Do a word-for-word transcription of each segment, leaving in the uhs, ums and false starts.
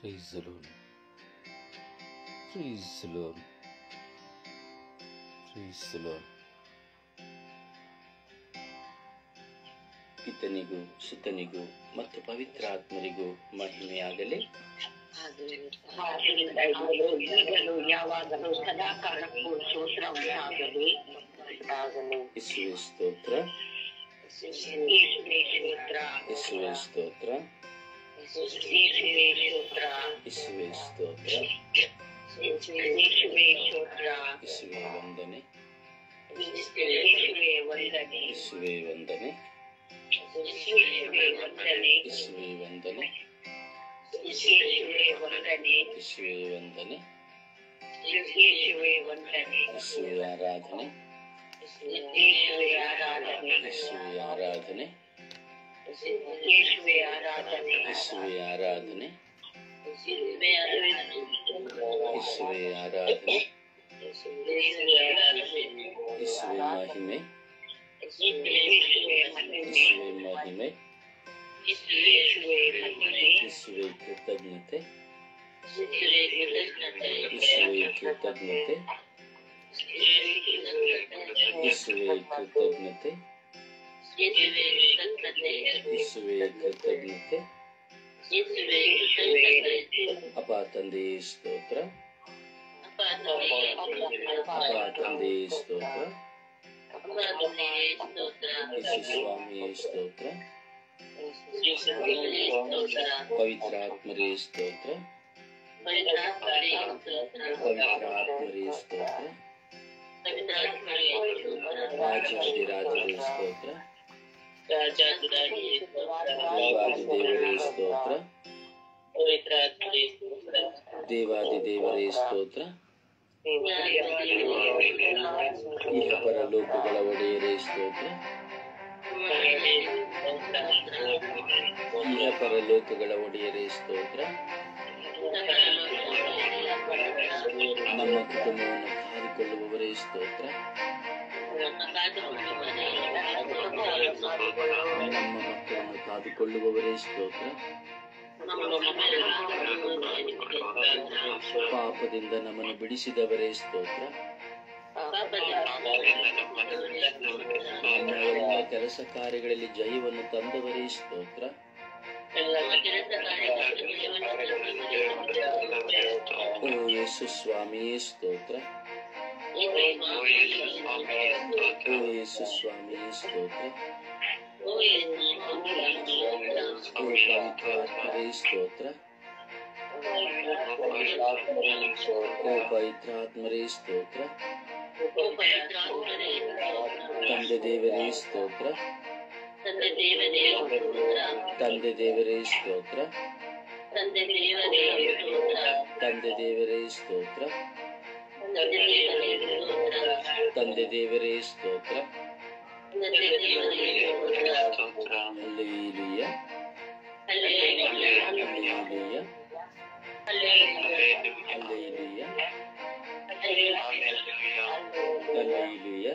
Praise the Lord. Praise the Lord. Praise the Lord. ಪಿತನಿಗೂ ಸುತನಿಗೂ ಮತ್ತು ಪವಿತ್ರಾತ್ಮರಿಗೂ ಮಹಿಮೆಯಾಗಲಿ. ಈಗಲೂ ಯಾವಾಗಲೂ ಸದಾ ಕಾಲಕ್ಕೂ ಸ್ತೋತ್ರ ಉಂಟಾಗಲಿ. ಯೇಸುವೇ ಸ್ತೋತ್ರ, ಯೇಸುವೇ ಸ್ತೋತ್ರ, ಯೇಸುವೇ ಸ್ತೋತ್ರ, ಯೇಸುವೇ ಸ್ತೋತ್ರ, ಯೇಸುವೇ ಸ್ತೋತ್ರ, ಯೇಸುವೇ ಸ್ತೋತ್ರ, ಯೇಸುವೇ ವಂದನೆ, ಯೇಸುವೇ ವಂದನೆ, ಯೇಸುವೇ ವಂದನೆ, ಯೇಸುವೇ ವಂದನೆ, ಯೇಸುವೇ ವಂದನೆ, ಯೇಸುವೇ ವಂದನೆ, ಯೇಸುವೇ ವಂದನೆ, ಯೇಸುವೇ ವಂದನೆ, ಯೇಸುವೇ ಆರಾಧನೆ, ಯೇಸುವೇ ಆರಾಧನೆ, ಯೇಸುವೇ ಆರಾಧನೆ, ಯೇಸುವೇ ಆರಾಧನೆ, ಯೇಸುವೇ ಆರಾಧನೆ, ಯೇಸುವೇ ಆರಾಧನೆ, ಯೇಸುವೇ ಆರಾಧನೆ, ಯೇಸುವೇ ಆರಾಧನೆ, ಯೇಸುವೇ ಮಹಿಮೆ, ಯೇಸುವೇ ಮಹಿಮೆ, ಯೇಸುವೇ ಮಹಿಮೆ, ಯೇಸುವೇ ಮಹಿಮೆ, ಯೇಸುವೇ ಕೃತಜ್ಞತೆ, ಯೇಸುವೇ ಕೃತಜ್ಞತೆ, ಯೇಸುವೇ ಕೃತಜ್ಞತೆ, ಯೇಸುವೇ ಕೃತಜ್ಞತೆ, ಯೇಸುವೇ ಕೃತಜ್ಞತೆ. ಅಪ್ಪ ತಂದೆಯೇ ಸ್ತೋತ್ರ, ಅಪ್ಪ ತಂದೆಯೇ ಸ್ತೋತ್ರ, ಯೇಸು ಸ್ವಾಮಿಯೇ ಸ್ತೋತ್ರ, ಪವಿತ್ರಾತ್ಮರೇ ಸ್ತೋತ್ರ, ಪವಿತ್ರಾತ್ಮರೇ ಸ್ತೋತ್ರ, ರಾಜಾಧಿರಾಜರೇ ಸ್ತೋತ್ರ, ದೇವಾದಿದೇವರೇ ಸ್ತೋತ್ರ, ದೇವಾದಿದೇವರೇ ಸ್ತೋತ್ರ, ಇಹ ಪರಲೋಕಗಳ ಒಡೆಯರೇ ಸ್ತೋತ್ರ, ಇಹ ಪರಲೋಕಗಳ ಒಡೆಯರೇ ಸ್ತೋತ್ರ. ನಮ್ಮ ಕುಟುಂಬವನ್ನು ಕಾದುಕೊಳ್ಳುವವರೇ ಸ್ತೋತ್ರ, ನಮ್ಮ ಮಕ್ಕಳನ್ನು ಕಾದುಕೊಳ್ಳುವವರೇ ಸ್ತೋತ್ರ, ಪಾಪದಿಂದ ನಮ್ಮನ್ನು ಬಿಡಿಸಿದವರೇ ಸ್ತೋತ್ರ, ನಮ್ಮ ಎಲ್ಲ ಕೆಲಸ ಕಾರ್ಯಗಳಲ್ಲಿ ಜಯವನ್ನು ತಂದವರೇ ಸ್ತೋತ್ರ, ಓ ಯೇಸು ಸ್ವಾಮಿಯೇ ಸ್ತೋತ್ರ, ಓ ಯೇಸು ಸ್ವಾಮಿಯೇ ಸ್ತೋತ್ರ, ಓ ಪವಿತ್ರಾತ್ಮರೇ ಸ್ತೋತ್ರ, ಓ ಪವಿತ್ರಾತ್ಮರೇ ಸ್ತೋತ್ರ, ತಂದೆ ದೇವರೇ ಸ್ತೋತ್ರ, ತಂದೆ ದೇವರೇ ಸ್ತೋತ್ರ, ತಂದೆ ದೇವರೇ ಸ್ತೋತ್ರ, ತಂದೆ ದೇವರೇ ಸ್ತೋತ್ರ. Hallelujah, hallelujah, hallelujah, hallelujah, hallelujah,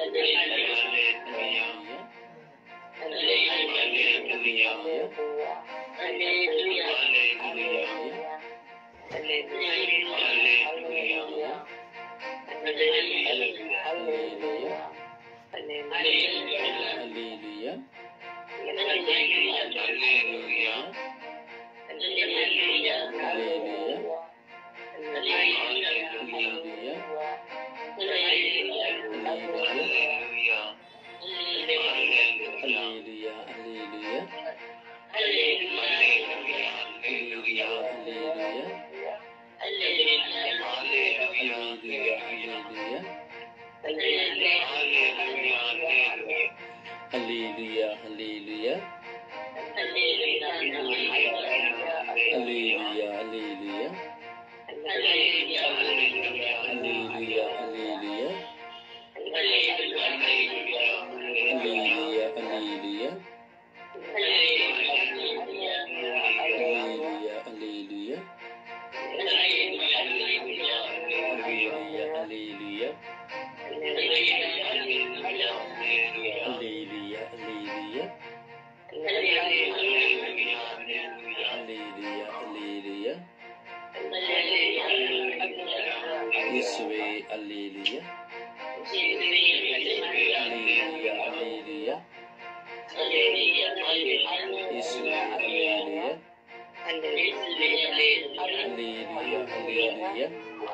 Hallelujah. Hallelujah. Hallelujah. Hallelujah, hallelujah. Hallelujah, hallelujah. Hallelujah, hallelujah. Hallelujah, hallelujah. Hallelujah, hallelujah. Hallelujah, hallelujah. Hallelujah, hallelujah. Hallelujah, hallelujah. ಯೇಸುವೇ ಹಲ್ಲೆಲೂಯಾ. Hallelujah, hallelujah. ಯೇಸುವೇ ಹಲ್ಲೆಲೂಯಾ. Hallelujah, hallelujah.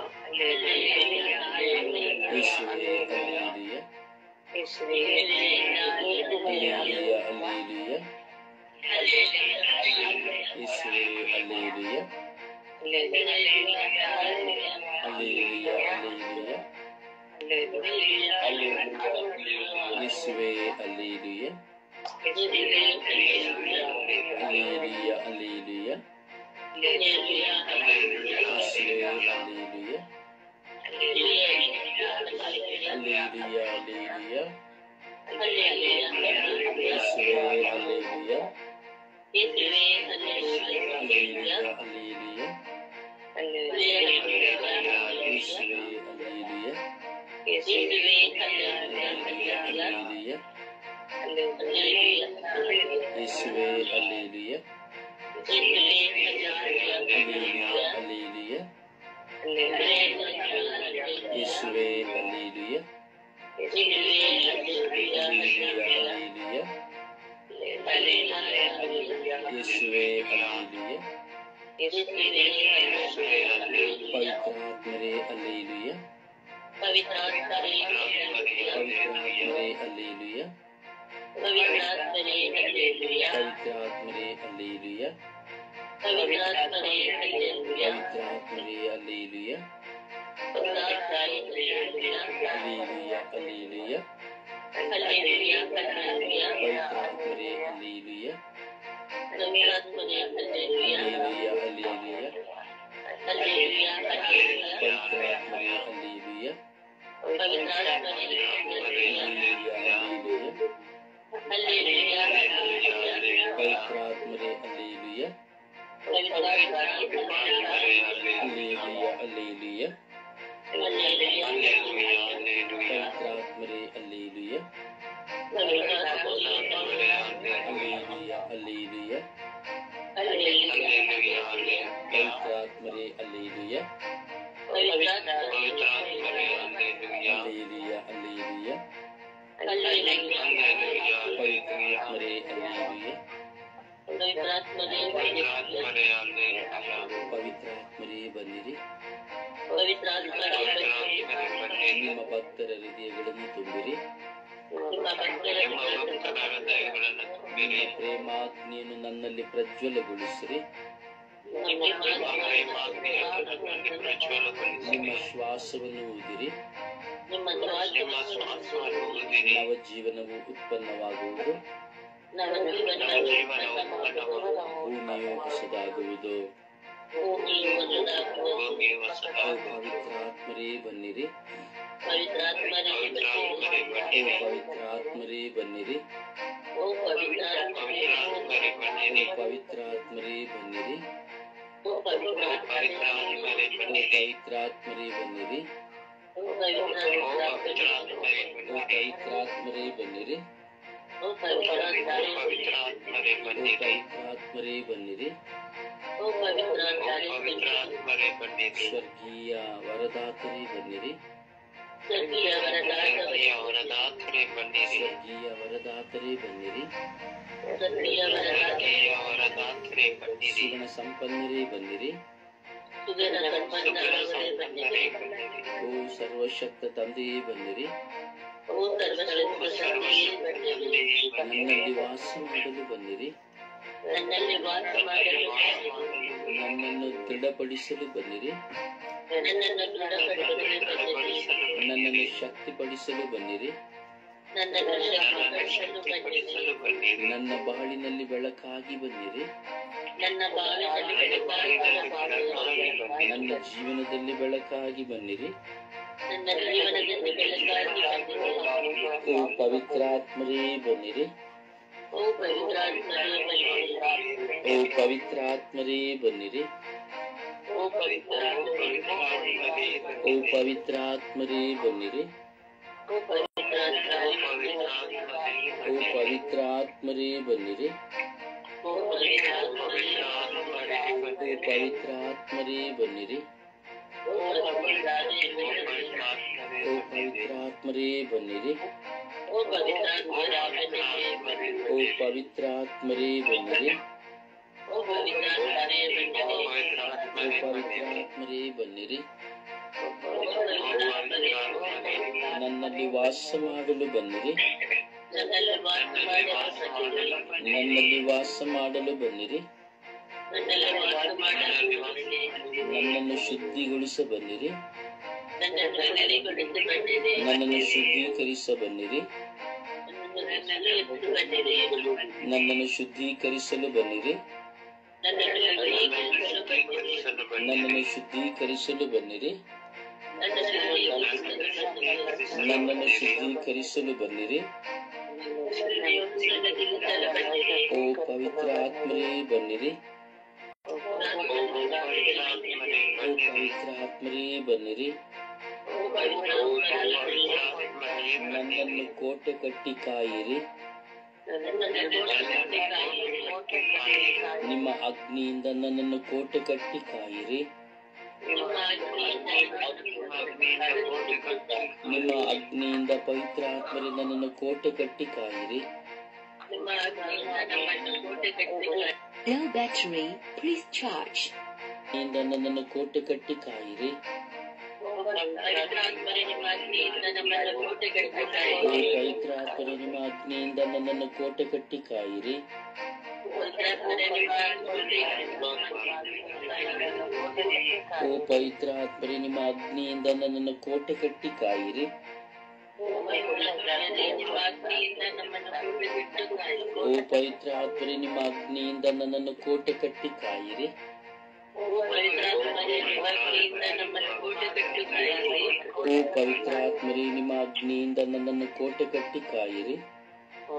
ಯೇಸುವೇ ಹಲ್ಲೆಲೂಯಾ. Hallelujah, hallelujah. ಯೇಸುವೇ hallelujah. Hallelujah, hallelujah. ಯೇಸುವೇ hallelujah. Hallelujah, hallelujah. ಯೇಸುವೇ hallelujah. Hallelujah, hallelujah. ಯೇಸುವೇ hallelujah. Hallelujah, hallelujah. ಯೇಸುವೇ hallelujah. Hallelujah, hallelujah. ಯೇಸುವೇ hallelujah. Hallelujah, hallelujah. ಯೇಸುವೇ ಹಲ್ಲೆಲೂಯಾ. Hallelujah, hallelujah. ಯೇಸುವೇ hallelujah. ಪವಿತ್ರಾತ್ಮರೇ hallelujah. ಪವಿತ್ರಾತ್ಮರೇ hallelujah. ಪವಿತ್ರಾತ್ಮರೇ hallelujah. ಪವಿತ್ರಾತ್ಮರೇ hallelujah. ಪವಿತ್ರಾತ್ಮರೇ hallelujah. Hallelujah, hallelujah. ಪವಿತ್ರಾತ್ಮರೇ hallelujah. Hallelujah, hallelujah. ಪವಿತ್ರಾತ್ಮರೇ hallelujah. Hallelujah, hallelujah. ಪವಿತ್ರಾತ್ಮರೇ hallelujah. Hallelujah, hallelujah. ಪವಿತ್ರಾತ್ಮರೇ hallelujah. Hallelujah, hallelujah. ಪವಿತ್ರಾತ್ಮರೇ hallelujah. Hallelujah, hallelujah. ಪವಿತ್ರಾತ್ಮರೇ hallelujah. ಪವಿತ್ರಾತ್ಮರೇ ಬನ್ನಿರಿ. ನಿಮ್ಮ ಭಕ್ತರ ಹೃದಯಗಳನ್ನು ತುಂಬಿರಿ. ಪ್ರೇಮಾಗ್ನಿಯನ್ನು ನನ್ನಲ್ಲಿ ಪ್ರಜ್ವಲಗೊಳಿಸಿರಿ. ನಿಮ್ಮ ಶ್ವಾಸವನ್ನು ಊದಿರಿ. ನವ ಜೀವನವು ಉತ್ಪನ್ನವಾಗುವುದು. ಭೂಮಿಯು ಹೊಸದಾಗುವುದು. ಪವಿತ್ರಾತ್ಮರೇ ಬನ್ನಿರಿ. ಪವಿತ್ರಾತ್ಮರೇ ಬನ್ನಿರಿ. ಪವಿತ್ರಾತ್ಮರೇ ಬನ್ನಿರಿ. ಪವಿತ್ರಾತ್ಮರೇ ಬನ್ನಿರಿ. ಪವಿತ್ರಾತ್ಮರೇ ಬನ್ನಿರಿ. ಪವಿತ್ರಾತ್ಮರೇ ಬನ್ನಿರಿ. ಸ್ವರ್ಗೀಯ ವರದಾತರೇ ಬನ್ನಿರಿ. ಸ್ವರ್ಗೀಯ ವರದಾತರೇ ವರದಾತರೇ ಬನ್ನಿರಿ. ಸ್ವರ್ಗೀಯ ವರದಾತರೇ ಬನ್ನಿರಿ. ಸ್ವರ್ಗೀಯ ವರದಾತರೇ ವರದಾತರೇ ಬನ್ನಿರಿ. ಸುಗುಣ ಸಂಪನ್ನರೇ ಬನ್ನಿರಿ. ಸುಗರ ಸಂಪನ್ನರೇ ಬನ್ನಿರಿ. ಓ ಸರ್ವಶಕ್ತ ತಂದೆಯೇ ಬನ್ನಿರಿ. ಓ ಸರ್ವಶ್ರೇಷ್ಠ ತಂದೆಯೇ ಬನ್ನಿರಿ. ನನ್ನಲ್ಲಿ ವಾಸ ಮಾಡಲು ಬನ್ನಿರಿ. ನನ್ನಲ್ಲಿ ವಾಸ ಮಾಡಲು ನನ್ನನ್ನು ದೃಢಪಡಿಸಲು ಬನ್ನಿರಿ. ನನ್ನನ್ನು ದೃಢಪಡಿಸಲು ಬನ್ನಿರಿ. ನನ್ನನ್ನು ಶಕ್ತಿಪಡಿಸಲು ಬನ್ನಿರಿ. ನನ್ನನ್ನು ಶಕ್ತಿಪಡಿಸಲು ಬನ್ನಿರಿ. ನನ್ನ ಬಾಳಿನಲ್ಲಿ ಬೆಳಕಾಗಿ ಬನ್ನಿರಿ. ನನ್ನ ಬಾಳಿನಲ್ಲಿ ಬೆಳಕಾಗಿ ಬನ್ನಿರಿ. ನನ್ನ ಜೀವನದಲ್ಲಿ ಬೆಳಕಾಗಿ ಬನ್ನಿರಿ. ನನ್ನ ಜೀವನದಲ್ಲಿ ಬೆಳಕಾಗಿ ಬನ್ನಿರಿ. ಓ ಪವಿತ್ರಾತ್ಮರೇ ಬನ್ನಿರಿ. ಓ ಪವಿತ್ರಾತ್ಮರೇ ಬನ್ನಿರಿ. ಓ ಪವಿತ್ರಾತ್ಮರೇ ಬನ್ನಿರಿ. ಓ ಪವಿತ್ರಾತ್ಮರೇ ಓ ಪವಿತ್ರಾತ್ಮರೇ ಬನ್ನಿರಿ. ಓ ಪವಿತ್ರಾತ್ಮರೇ ಓ ಪವಿತ್ರಾತ್ಮರೇ ಬನ್ನಿರಿ. ಓ ಓ ಪವಿತ್ರಾತ್ಮರೇ ಬನ್ನಿರಿ. ಓ ಓ ಪವಿತ್ರಾತ್ಮರೇ ಬನ್ನಿರಿ. ಓ ಪವಿತ್ರಾತ್ಮರೇ ಬನ್ನಿರಿ. ಓ ಪವಿತ್ರಾತ್ಮರೇ ಬನ್ನಿರಿ. ಓ ಪವಿತ್ರಾತ್ಮರೇ ಬನ್ನಿರಿ. ಓ ಪವಿತ್ರಾತ್ಮರೇ ಬನ್ನಿರಿ. ನನ್ನಲ್ಲಿ ವಾಸ ಮಾಡಲು ಬನ್ನಿರಿ. ನನ್ನಲ್ಲಿ ವಾಸ ಮಾಡಲು ನನ್ನಲ್ಲಿ ವಾಸ ಮಾಡಲು ಬನ್ನಿರಿ. ನನ್ನಲ್ಲಿ ವಾಸ ಮಾಡಲು ಬನ್ನಿರಿ. ನನ್ನನ್ನು ಶುದ್ಧಿಗೊಳಿಸ ಬನ್ನಿರಿ. ನನ್ನನ್ನು ಶುದ್ಧೀಕರಿಸಿ ಬನ್ನಿರಿ. ನನ್ನನ್ನು ಶುದ್ಧೀಕರಿಸ ಬನ್ನಿರಿ. ನನ್ನನ್ನು ಎತ್ತು ಬನ್ನಿರಿ. ನನ್ನನ್ನು ಶುದ್ಧೀಕರಿಸಲು ಬನ್ನಿರಿ. ನನ್ನನ್ನು ಶುದ್ಧೀಕರಿಸಲು ಬನ್ನಿರಿ. ನನ್ನನ್ನು ಶುದ್ಧೀಕರಿಸಲು ಬನ್ನಿರಿ. ನನ್ನನ್ನು ಶುದ್ಧೀಕರಿಸಲು ಬನ್ನಿರಿ. ಓ ಪವಿತ್ರಾತ್ಮರೇ ಬನ್ನಿರಿ. ಓ ಪವಿತ್ರಾತ್ಮರೇ ಬನ್ನಿರಿ. ನನ್ನನ್ನು ಕೋಟೆ ಕಟ್ಟಿ ಕಾಯಿರಿ. ನಿಮ್ಮ ಅಗ್ನಿಯಿಂದ ನನ್ನನ್ನು ಕೋಟೆ ಕಟ್ಟಿ ಕಾಯಿರಿ. ನಿಮ್ಮ ಅಗ್ನಿಯಿಂದ ಪವಿತ್ರಾತ್ಮರೇ ನನ್ನನ್ನು ಕೋಟೆ ಕಟ್ಟಿ ಕಾಯಿರಿ. Low battery, please charge. ಇಂದ ನನ್ನನ್ನು ಕೋಟೆ ಕಟ್ಟಿ ಕಾಯಿರಿ. ಓ ಪವಿತ್ರಾತ್ಮರೇ ನಿಮ್ಮ ಅಗ್ನಿಯಿಂದ ನನ್ನನ್ನು ಕೋಟೆ ಕಟ್ಟಿ ಕಾಯಿರಿ. ಓ ಪವಿತ್ರಾತ್ಮರೇ ನಿಮ್ಮ ಅಗ್ನಿಯಿಂದ ನನ್ನನ್ನು ಕೋಟೆ ಕಟ್ಟಿ ಕಾಯಿರಿ. ಓ ಪವಿತ್ರಾತ್ಮರೇ ನಿಮ್ಮ ಅಗ್ನಿಯಿಂದ ನನ್ನನ್ನು ಕೋಟೆ ಕಟ್ಟಿ ಕಾಯಿರಿ. ಓ ಪವಿತ್ರಾತ್ಮರೇ ನಿಮ್ಮ ಅಗ್ನಿಯಿಂದ ನನ್ನನ್ನು ಕೋಟೆ ಕಟ್ಟಿ ಕಾಯಿರಿ. ಓ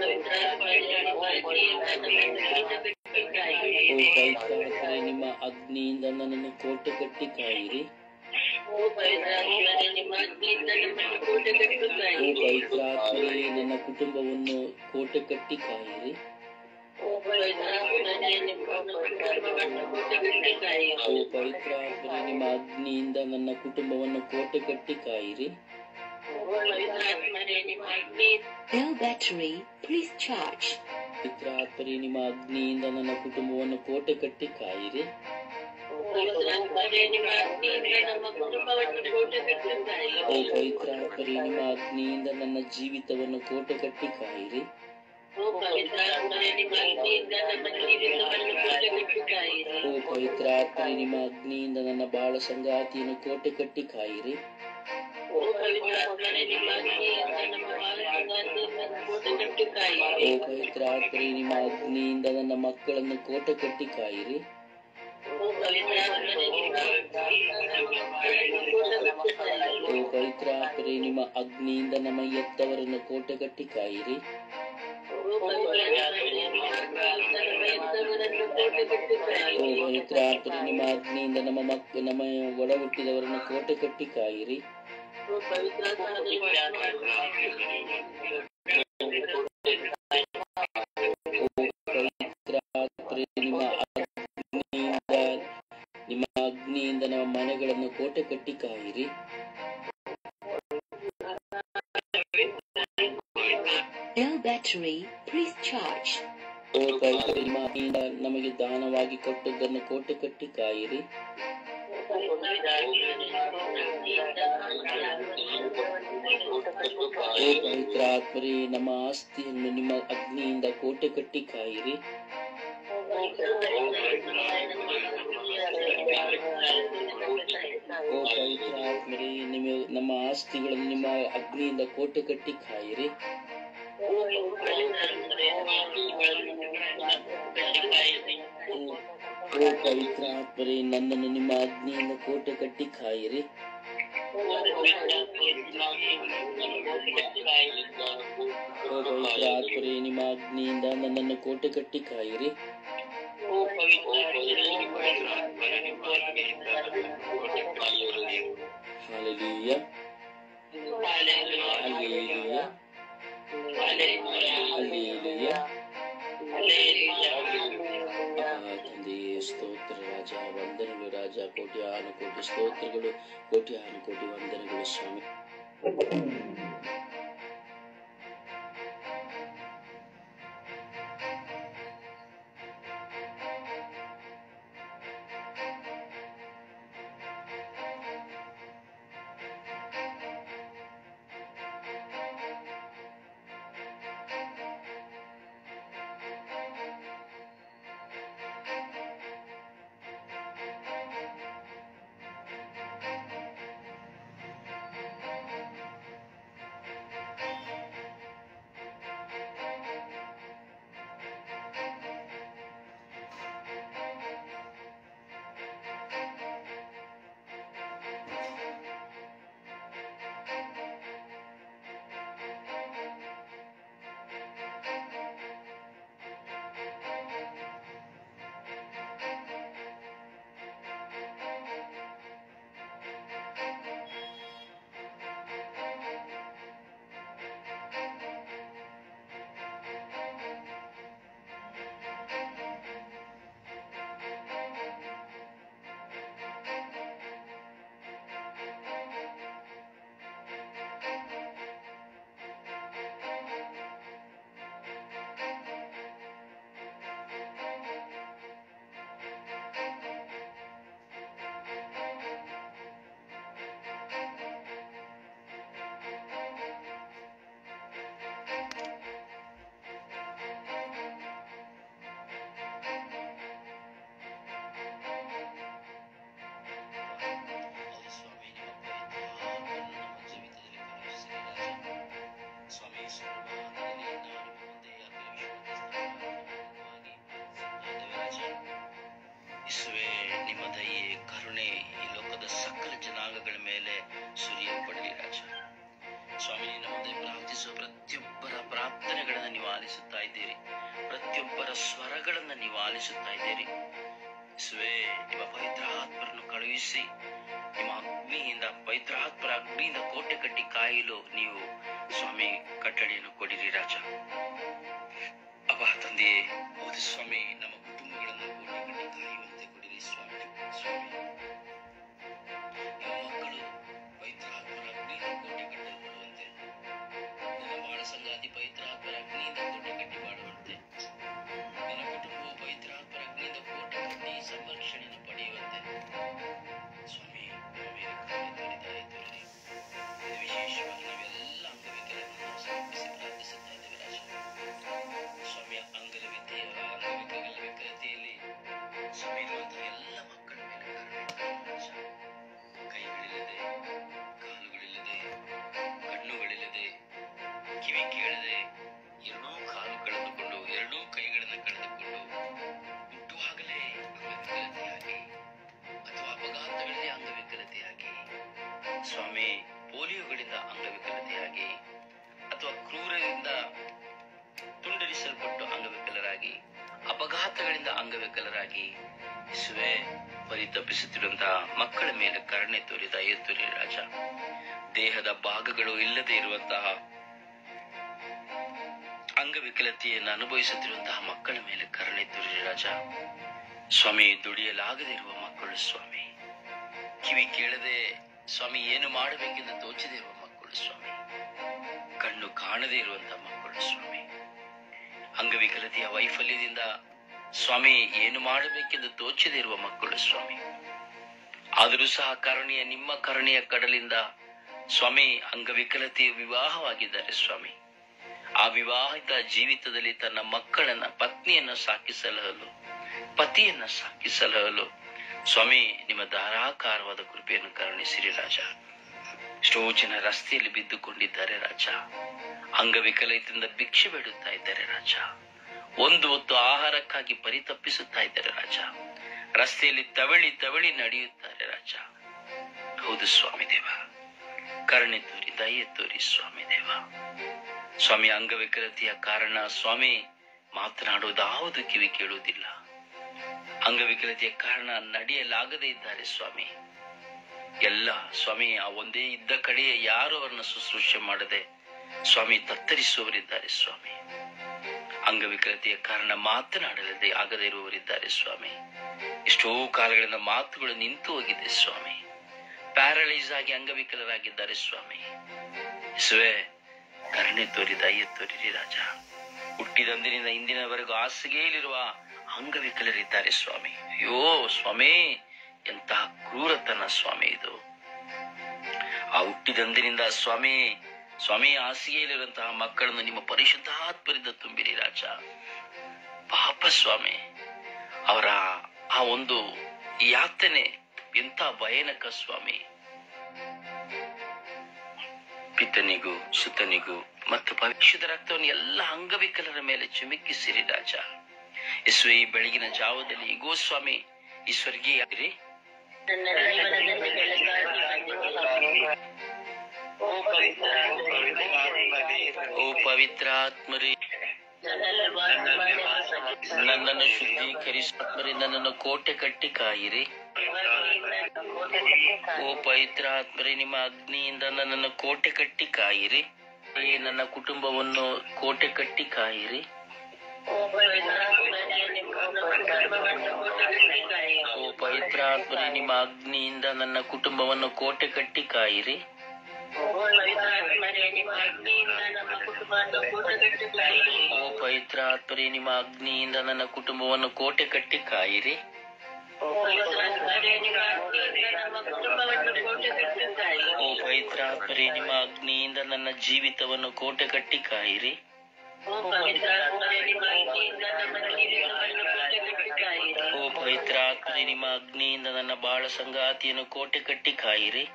ಪವಿತ್ರಾತ್ಮರೇ ನಿಮ್ಮ ಅಗ್ನಿಯಿಂದ ನನ್ನನ್ನು ಕೋಟೆ ಕಟ್ಟಿ ಕಾಯಿರಿ. ಓ ಪವಿತ್ರಾತ್ಮರೇ ನನ್ನ ಕುಟುಂಬವನ್ನು ಕೋಟೆ ಕಟ್ಟಿ ಕಾಯಿರಿ. ಓ ಪವಿತ್ರಾತ್ಮರೇ ನಿಮ್ಮ ಅಗ್ನಿಯಿಂದ ನನ್ನ ಕುಟುಂಬವನ್ನು ಕೋಟೆ ಕಟ್ಟಿ ಕಾಯಿರಿ. Low battery, please charge. ಪವಿತ್ರಾತ್ಮರೇ ನಿಮ್ಮ ಅಗ್ನಿಯಿಂದ ನನ್ನ ಕುಟುಂಬವನ್ನು ಕೋಟೆ ಕಟ್ಟಿ ಕಾಯಿರಿ. ಓ ಪವಿತ್ರಾತ್ಮರೇ ನಿಮ್ಮ ಅಗ್ನಿಯಿಂದ ನನ್ನ ಜೀವಿತವನ್ನು ಕೋಟೆ ಕಟ್ಟಿ ಕಾಯಿರಿ. ಓ ಪವಿತ್ರಾತ್ಮರೇ ನಿಮ್ಮ ಅಗ್ನಿಯಿಂದ ನನ್ನ ಬಾಳ ಸಂಗಾತಿಯನ್ನು ಕೋಟೆ ಕಟ್ಟಿ ಕಾಯಿರಿ. ಓ ಪವಿತ್ರಾತ್ಮರೇ ನಿಮ್ಮ ಅಗ್ನಿಯಿಂದ ನನ್ನ ಮಕ್ಕಳನ್ನು ಕೋಟೆ ಕಟ್ಟಿ ಕಾಯಿರಿ. ಓ ಪವಿತ್ರಾತ್ಮರೇ ನಿಮ್ಮ ಅಗ್ನಿಯಿಂದ ನಮ್ಮ ಎತ್ತವರನ್ನು ಕೋಟೆ ಕಟ್ಟಿ ಕಾಯಿರಿ. ಓ ಪವಿತ್ರಾತ್ಮರೇ ನಿಮ್ಮ ಅಗ್ನಿಯಿಂದ ನಮ್ಮ ಮಕ್ಕ ನಮ್ಮ ಒಡ ಹುಟ್ಟಿದವರನ್ನು ಕೋಟೆ ಕಟ್ಟಿ ಕಾಯಿರಿ. ಓ ಪವಿತ್ರಾತ್ಮರೇ ನಿಮ್ಮ ಅಗ್ನಿಯಿಂದ ನಿಮ್ಮ ಅಗ್ನಿಯಿಂದ ನಮ್ಮ ಮನೆಗಳನ್ನು ಕೋಟೆ ಕಟ್ಟಿ ಕಾಯಿರಿ. Low battery, please charge. ಓ ಪವಿತ್ರ ನಿಮ್ಮ ಆಜ್ಞೆಯಿಂದ ನಮಗೆ ದಾನವಾಗಿ ಕೊಟ್ಟದ್ದನ್ನು ಕೋಟೆ ಕಟ್ಟಿ ಕಾಯಿರಿ. ಓ ಪವಿತ್ರ ಆತ್ಮರೇ, ನಮ್ಮ ಆಸ್ತಿಯನ್ನು ನಿಮ್ಮ ಅಗ್ನಿಯಿಂದ ಕೋಟೆ ಕಟ್ಟಿ ಕಾಯಿರಿ. ಓ ಪವಿತ್ರ ಆತ್ಮರೇ, ನಿಮ್ಮ ನಮ್ಮ ಆಸ್ತಿಗಳನ್ನು ನಿಮ್ಮ ಅಗ್ನಿಯಿಂದ ಕೋಟೆ ಕಟ್ಟಿ ಕಾಯಿರಿ. ಓ ಪವಿತ್ರ ಆತ್ಮರೇ, ನನ್ನನ್ನು ನಿಮ್ಮ ಅಗ್ನಿಯಿಂದ ಕೋಟೆ ಕಟ್ಟಿ ಕಾಯಿರಿ. ಓ ಪವಿತ್ರ ಆತ್ಮರೇ, ನಿಮ್ಮ ಅಗ್ನಿಯಿಂದ ನನ್ನನ್ನು ಕೋಟೆ ಕಟ್ಟಿ ಕಾಯಿರಿ. Hallelujah, hallelujah, hallelujah. ತಂದೆಯೇ ಸ್ತೋತ್ರ ರಾಜ, ವಂದನೆಗಳು ರಾಜ, ಕೋಟ್ಯಾನು ಕೋಟಿ ಸ್ತೋತ್ರಗಳು, ಕೋಟ್ಯಾನು ಕೋಟಿ ವಂದನೆಗಳು ಸ್ವಾಮಿ. ಯೇಸುವೇ, ನಿಮ್ಮ ದಯೆ ಕರುಣೆ ಈ ಲೋಕದ ಸಕಲ ಜನಾಂಗಗಳ ಮೇಲೆ ಸುರಿಯಲ್ಪಡಲಿ ರಾಜ. ಸ್ವಾಮಿ, ನಿನ್ನ ಮುಂದೆ ಪ್ರಾರ್ಥಿಸುವ ಪ್ರತಿಯೊಬ್ಬರ ಪ್ರಾರ್ಥನೆಗಳನ್ನು ನೀವು ಆಲಿಸುತ್ತಾ ಇದ್ದೀರಿ, ಪ್ರತಿಯೊಬ್ಬರ ಸ್ವರಗಳನ್ನು ನೀವು ಆಲಿಸುತ್ತಾ ಇದ್ದೀರಿ. ಯೇಸುವೇ, ನಿಮ್ಮ ಪವಿತ್ರಾತ್ಮರನ್ನು ಕಳುಹಿಸಿ ನಿಮ್ಮ ಅಗ್ನಿಯಿಂದ, ಪವಿತ್ರಾತ್ಮರ ಅಗ್ನಿಯಿಂದ ಕೋಟೆ ಕಟ್ಟಿ ಕಾಯಲು ನೀವು ಸ್ವಾಮಿ ಕಟ್ಟಳೆಯನ್ನು ಕೊಡಿರಿ ರಾಜ. ಅಪ್ಪ ತಂದೆಯೇ, ಹೌದು ಸ್ವಾಮಿ, ನಮ್ಮ ಕುಟುಂಬಗಳನ್ನು ಕೋಟೆ ಕಟ್ಟಿ ಕಾಯುವಂತೆ ಕೊಡಿರಿ ಸ್ವಾಮಿ. ಸ್ವಾಮಿ, ನಮ್ಮ ಮಕ್ಕಳು ಪವಿತ್ರಾತ್ಮರ ಅಗ್ನಿಯಿಂದ ಕೋಟೆ ಕಟ್ಟಲ್ಪಡುವಂತೆ, ನನ್ನ ಬಾಳ ಸಂಗಾತಿ ಪವಿತ್ರಾತ್ಮರ ಅಗ್ನಿಯಿಂದ ಕೋಟೆ ಕಟ್ಟಿ ಮಾಡುವಂತೆ, ನನ್ನ ಕುಟುಂಬವು ಪವಿತ್ರಾತ್ಮರ ಅಗ್ನಿಯಿಂದ ಕೋಟೆ ಕಟ್ಟಿ ಸಂರಕ್ಷಣೆಯನ್ನು ಪಡೆಯುವಂತೆ ಸ್ವಾಮಿ ನಮ್ಮ ಮೇಲೆ ಕರುಣೆ ತೋರಿದ ತೋರಿ. ಇದು ವಿಶೇಷವಾಗಿ ನಾವೆಲ್ಲ ಅಂಗವಿಕಲರನ್ನು ನಾವು ಸಮರ್ಪಿಸಿ ಪ್ರಾರ್ಥಿಸುತ್ತಾ ಇದ್ದೇವೆ ರಾಜ. ಸ್ವಾಮಿಯ ಅಂಗವಿದ್ಯೆಯ ಅಂಗವಿಕಲತೆಯಲ್ಲಿ ಸ್ವಾಮಿ ಇರುವಂತಹ ಎಲ್ಲ ಮಕ್ಕಳ ಮೇಲೆ ಕರುಣೆ ತೋರಿ ರಾಜ. ಕೈಗಳಿಲ್ಲದೆ, ಕಾಲುಗಳಿಲ್ಲದೆ, ಕಣ್ಣುಗಳಿಲ್ಲದೆ, ಕಿವಿ ಕೇಳದೆ, ಎರಡೂ ಕಾಲು ಕಳೆದುಕೊಂಡು, ಎರಡೂ ಕೈಗಳನ್ನು ಕಳೆದುಕೊಂಡು, ಹುಟ್ಟುವಾಗಲೇ ಅಂಗವಿಕಲತೆಯಾಗಿ ಅಥವಾ ಅಪಘಾತಗಳಲ್ಲಿ ಅಂಗವಿಕಲತೆಯಾಗಿ, ಸ್ವಾಮಿ ಪೋಲಿಯೋಗಳಿಂದ ಅಂಗವಿಕಲತೆಯಾಗಿ ಅಥವಾ ಕ್ರೂರರಿಂದ ತುಂಡರಿಸಲ್ಪಟ್ಟು ಅಂಗವಿಕಲರಾಗಿ, ಅಪಘಾತಗಳಿಂದ ಅಂಗವಿಕಲರಾಗಿ ಯೇಸುವೇ ಪರಿತಪಿಸುತ್ತಿರುವಂತಹ ಮಕ್ಕಳ ಮೇಲೆ ಕರುಣೆ ತೋರಿ ದಯೆ ತೋರಿ ರಾಜ. ದೇಹದ ಭಾಗಗಳು ಇಲ್ಲದೆ ಇರುವಂತಹ ಅಂಗವಿಕಲತೆಯನ್ನು ಅನುಭವಿಸುತ್ತಿರುವಂತಹ ಮಕ್ಕಳ ಮೇಲೆ ಕರುಣೆ ತೋರಿ ರಾಜ. ಸ್ವಾಮಿ, ದುಡಿಯಲಾಗದೆ ಇರುವ ಮಕ್ಕಳು ಸ್ವಾಮಿ, ಕಿವಿ ಕೇಳದೆ ಸ್ವಾಮಿ ಏನು ಮಾಡಬೇಕೆಂದು ತೋಚದೆ ಇರುವ ಮಕ್ಕಳು ಸ್ವಾಮಿ, ಕಣ್ಣು ಕಾಣ ಕಾಣದೇ ಇರುವಂತಹ ಮಕ್ಕಳು ಸ್ವಾಮಿ. ಅಂಗವಿಕಲತೆಯ ವೈಫಲ್ಯದಿಂದ ಸ್ವಾಮಿ ಏನು ಮಾಡಬೇಕೆಂದು ತೋಚದೇ ಇರುವ ಮಕ್ಕಳು ಸ್ವಾಮಿ. ಆದರೂ ಸಹ ಕರುಣೆಯ ನಿಮ್ಮ ಕರುಣೆಯ ಕಡಲಿಂದ ಸ್ವಾಮಿ ಅಂಗವಿಕಲತೆಯ ವಿವಾಹವಾಗಿದ್ದಾರೆ ಸ್ವಾಮಿ. ಆ ವಿವಾಹಿತ ಜೀವಿತದಲ್ಲಿ ತನ್ನ ಮಕ್ಕಳನ್ನ ಪತ್ನಿಯನ್ನ ಸಾಕಿಸಲಹಲು ಪತಿಯನ್ನ ಸಾಕಿಸಲಹಲು ಸ್ವಾಮಿ ನಿಮ್ಮ ಧಾರಾಕಾರವಾದ ಕೃಪೆಯನ್ನು ಕರುಣಿಸಿರಿ ರಾಜ. ಎಷ್ಟೋ ಜನ ರಸ್ತೆಯಲ್ಲಿ ಬಿದ್ದುಕೊಂಡಿದ್ದಾರೆ ರಾಜ. ಅಂಗವಿಕಲತೆಯಿಂದ ಭಿಕ್ಷೆ ಬೇಡುತ್ತಾ ಇದ್ದಾರೆ ರಾಜ. ಒಂದು ಹೊತ್ತು ಆಹಾರಕ್ಕಾಗಿ ಪರಿತಪ್ಪಿಸುತ್ತಾ ಇದ್ದಾರೆ ರಾಜ. ರಸ್ತೆಯಲ್ಲಿ ತವಳಿ ತವಳಿ ನಡೆಯುತ್ತಾರೆ ರಾಜ. ಹೌದು ಸ್ವಾಮಿ ದೇವ, ಕರುಣೆ ತೋರಿ ದಯೆ ತೋರಿ ಸ್ವಾಮಿ ದೇವ. ಸ್ವಾಮಿ ಅಂಗವಿಕಲತೆಯ ಕಾರಣ ಸ್ವಾಮಿ ಮಾತನಾಡುವುದಾವುದು ಕಿವಿ ಕೇಳುವುದಿಲ್ಲ. ಅಂಗವಿಕಲತೆಯ ಕಾರಣ ನಡೆಯಲಾಗದೇ ಇದ್ದಾರೆ ಸ್ವಾಮಿ. ಎಲ್ಲ ಸ್ವಾಮಿ ಆ ಒಂದೇ ಇದ್ದ ಕಡೆಯೇ ಯಾರು ಅವರನ್ನು ಶುಶ್ರೂಷೆ ಮಾಡದೆ ಸ್ವಾಮಿ ತತ್ತರಿಸುವವರಿದ್ದಾರೆ ಸ್ವಾಮಿ. ಅಂಗವಿಕಲತೆಯ ಕಾರಣ ಮಾತನಾಡಲದೆ ಆಗದೇ ಇರುವವರಿದ್ದಾರೆ ಸ್ವಾಮಿ. ಎಷ್ಟೋ ಕಾಲಗಳಿಂದ ಮಾತುಗಳು ನಿಂತು ಹೋಗಿದೆ ಸ್ವಾಮಿ. ಪ್ಯಾರಲೈಸ್ ಆಗಿ ಅಂಗವಿಕಲರಾಗಿದ್ದಾರೆ ಸ್ವಾಮಿ. ಯೇಸುವೇ, ಕರುಣೆ ತೋರಿ ದಯೆ ತೋರಿರಿ ರಾಜ. ಹುಟ್ಟಿದಂದಿನಿಂದ ಇಂದಿನವರೆಗೂ ಹಾಸಿಗೆಯಲ್ಲಿರುವ ಅಂಗವಿಕಲರಿದ್ದಾರೆ ಸ್ವಾಮಿ. ಅಯ್ಯೋ ಸ್ವಾಮಿ, ಎಂತಹ ಕ್ರೂರತನ ಸ್ವಾಮಿ ಇದು. ಆ ಹುಟ್ಟಿದಂದಿನಿಂದ ಸ್ವಾಮಿ ಸ್ವಾಮಿ ಹಾಸಿಗೆಯಲ್ಲಿರುವಂತಹ ಮಕ್ಕಳನ್ನು ನಿಮ್ಮ ಪರಿಶುದ್ಧಾತ್ಮರಿಂದ ತುಂಬಿರಿ ರಾಜ. ಪಾಪ ಸ್ವಾಮಿ, ಅವರ ಆ ಒಂದು ಯಾತನೆ ಎಂತ ಭಯಾನಕ ಸ್ವಾಮಿ. ಪಿತನಿಗೂ ಸುತನಿಗೂ ಮತ್ತು ಭವಿಷ್ಯದ ರಕ್ತವನ್ನು ಎಲ್ಲ ಅಂಗವಿಕಲರ ಮೇಲೆ ಚಿಮುಕಿಸಿರಿ ರಾಜ. ಯೇಸು, ಈ ಬೆಳಗಿನ ಜಾವದಲ್ಲಿ ಈಗೋ ಸ್ವಾಮಿ ಈ ಸ್ವರ್ಗೀಯ ಓ ಪವಿತ್ರಾತ್ಮರೇ, ನನ್ನನ್ನು ಶುದ್ಧೀಕರಿಸಾತ್ಮರೇ, ನನ್ನನ್ನು ಕೋಟೆ ಕಟ್ಟಿ ಕಾಯಿರಿ. ಓ ಪವಿತ್ರಾತ್ಮರೇ, ನಿಮ್ಮ ಅಗ್ನಿಯಿಂದ ನನ್ನನ್ನು ಕೋಟೆ ಕಟ್ಟಿ ಕಾಯಿರಿ. ನನ್ನ ಕುಟುಂಬವನ್ನು ಕೋಟೆ ಕಟ್ಟಿ ಕಾಯಿರಿ. ಓ ಪವಿತ್ರಾತ್ಮರೇ, ನಿಮ್ಮ ಅಗ್ನಿಯಿಂದ ನನ್ನ ಕುಟುಂಬವನ್ನು ಕೋಟೆ ಕಟ್ಟಿ ಕಾಯಿರಿ. ಓ ಪವಿತ್ರಾತ್ಮರೇ, ನಿಮ್ಮ ಅಗ್ನಿಯಿಂದ ನನ್ನ ಕುಟುಂಬವನ್ನು ಕೋಟೆ ಕಟ್ಟಿ ಕಾಯಿರಿ. ಓ ಪವಿತ್ರಾತ್ಮರೇ, ನಿಮ್ಮ ಅಗ್ನಿಯಿಂದ ನನ್ನ ಜೀವಿತವನ್ನು ಕೋಟೆ ಕಟ್ಟಿ ಕಾಯಿರಿ. ಓ ಪವಿತ್ರಾತ್ಮರೇ, ನಿಮ್ಮ ಅಗ್ನಿಯಿಂದ ನನ್ನ ಬಾಳ ಸಂಗಾತಿಯನ್ನು ಕೋಟೆ ಕಟ್ಟಿ ಕಾಯಿರಿ.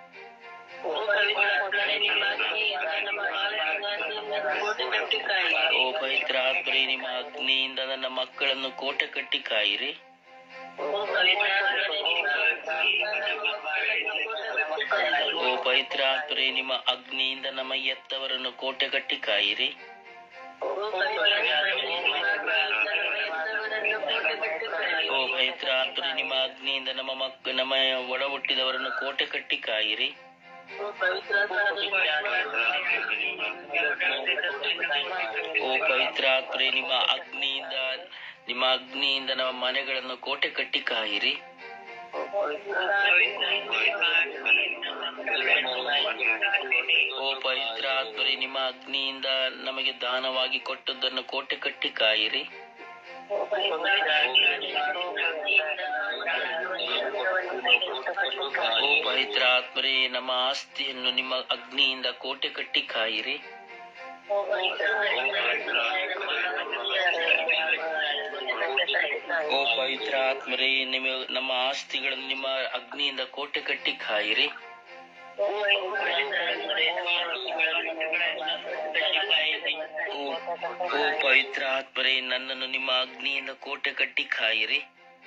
ಓ ಪವಿತ್ರಾತ್ಮರೇ, ನಿಮ್ಮ ಅಗ್ನಿಯಿಂದ ನನ್ನ ಮಕ್ಕಳನ್ನು ಕೋಟೆ ಕಟ್ಟಿ ಕಾಯಿರಿ. ಓ ಪವಿತ್ರಾತ್ಮರೇ, ನಿಮ್ಮ ಅಗ್ನಿಯಿಂದ ನಮ್ಮ ಎತ್ತವರನ್ನು ಕೋಟೆ ಕಟ್ಟಿ ಕಾಯಿರಿ. ಓ ಪವಿತ್ರಾತ್ಮರೇ, ನಿಮ್ಮ ಅಗ್ನಿಯಿಂದ ನಮ್ಮ ಮಕ್ಕ ನಮ್ಮ ಒಡ ಹುಟ್ಟಿದವರನ್ನು ಕೋಟೆ ಕಟ್ಟಿ ಕಾಯಿರಿ. ಓ ಪವಿತ್ರಾತ್ಮರೇ, ನಿಮ್ಮ ಅಗ್ನಿಯಿಂದ ನಿಮ್ಮ ಅಗ್ನಿಯಿಂದ ನಮ್ಮ ಮನೆಗಳನ್ನು ಕೋಟೆ ಕಟ್ಟಿ ಕಾಯಿರಿ. ಓ ಪವಿತ್ರಾತ್ಮರೇ, ನಿಮ್ಮ ಅಗ್ನಿಯಿಂದ ನಮಗೆ ದಾನವಾಗಿ ಕೊಟ್ಟದ್ದನ್ನು ಕೋಟೆ ಕಟ್ಟಿ ಕಾಯಿರಿ. ಓ ಪವಿತ್ರಾತ್ಮರೇ, ನಮ್ಮ ಆಸ್ತಿಯನ್ನು ನಿಮ್ಮ ಅಗ್ನಿಯಿಂದ ಕೋಟೆ ಕಟ್ಟಿ ಕಾಯಿರಿ. ಓ ಪವಿತ್ರಾತ್ಮರೇ, ನಿಮ್ಮ ನಮ್ಮ ಆಸ್ತಿಗಳನ್ನು ನಿಮ್ಮ ಅಗ್ನಿಯಿಂದ ಕೋಟೆ ಕಟ್ಟಿ ಕಾಯಿರಿ. ಓ ಪವಿತ್ರಾತ್ಮರೇ, ನನ್ನನ್ನು ನಿಮ್ಮ ಅಗ್ನಿಯಿಂದ ಕೋಟೆ ಕಟ್ಟಿ ಕಾಯಿರಿ.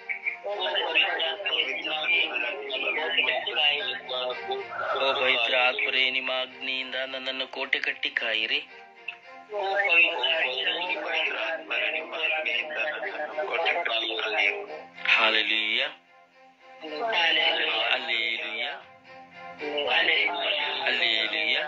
ಓ ಪವಿತ್ರಾತ್ಮರೇ, ನಿಮ್ಮ ಅಗ್ನಿಯಿಂದ ನನ್ನನ್ನು ಕೋಟೆ ಕಟ್ಟಿ ಕಾಯಿರಿ. Hallelujah, hallelujah, hallelujah.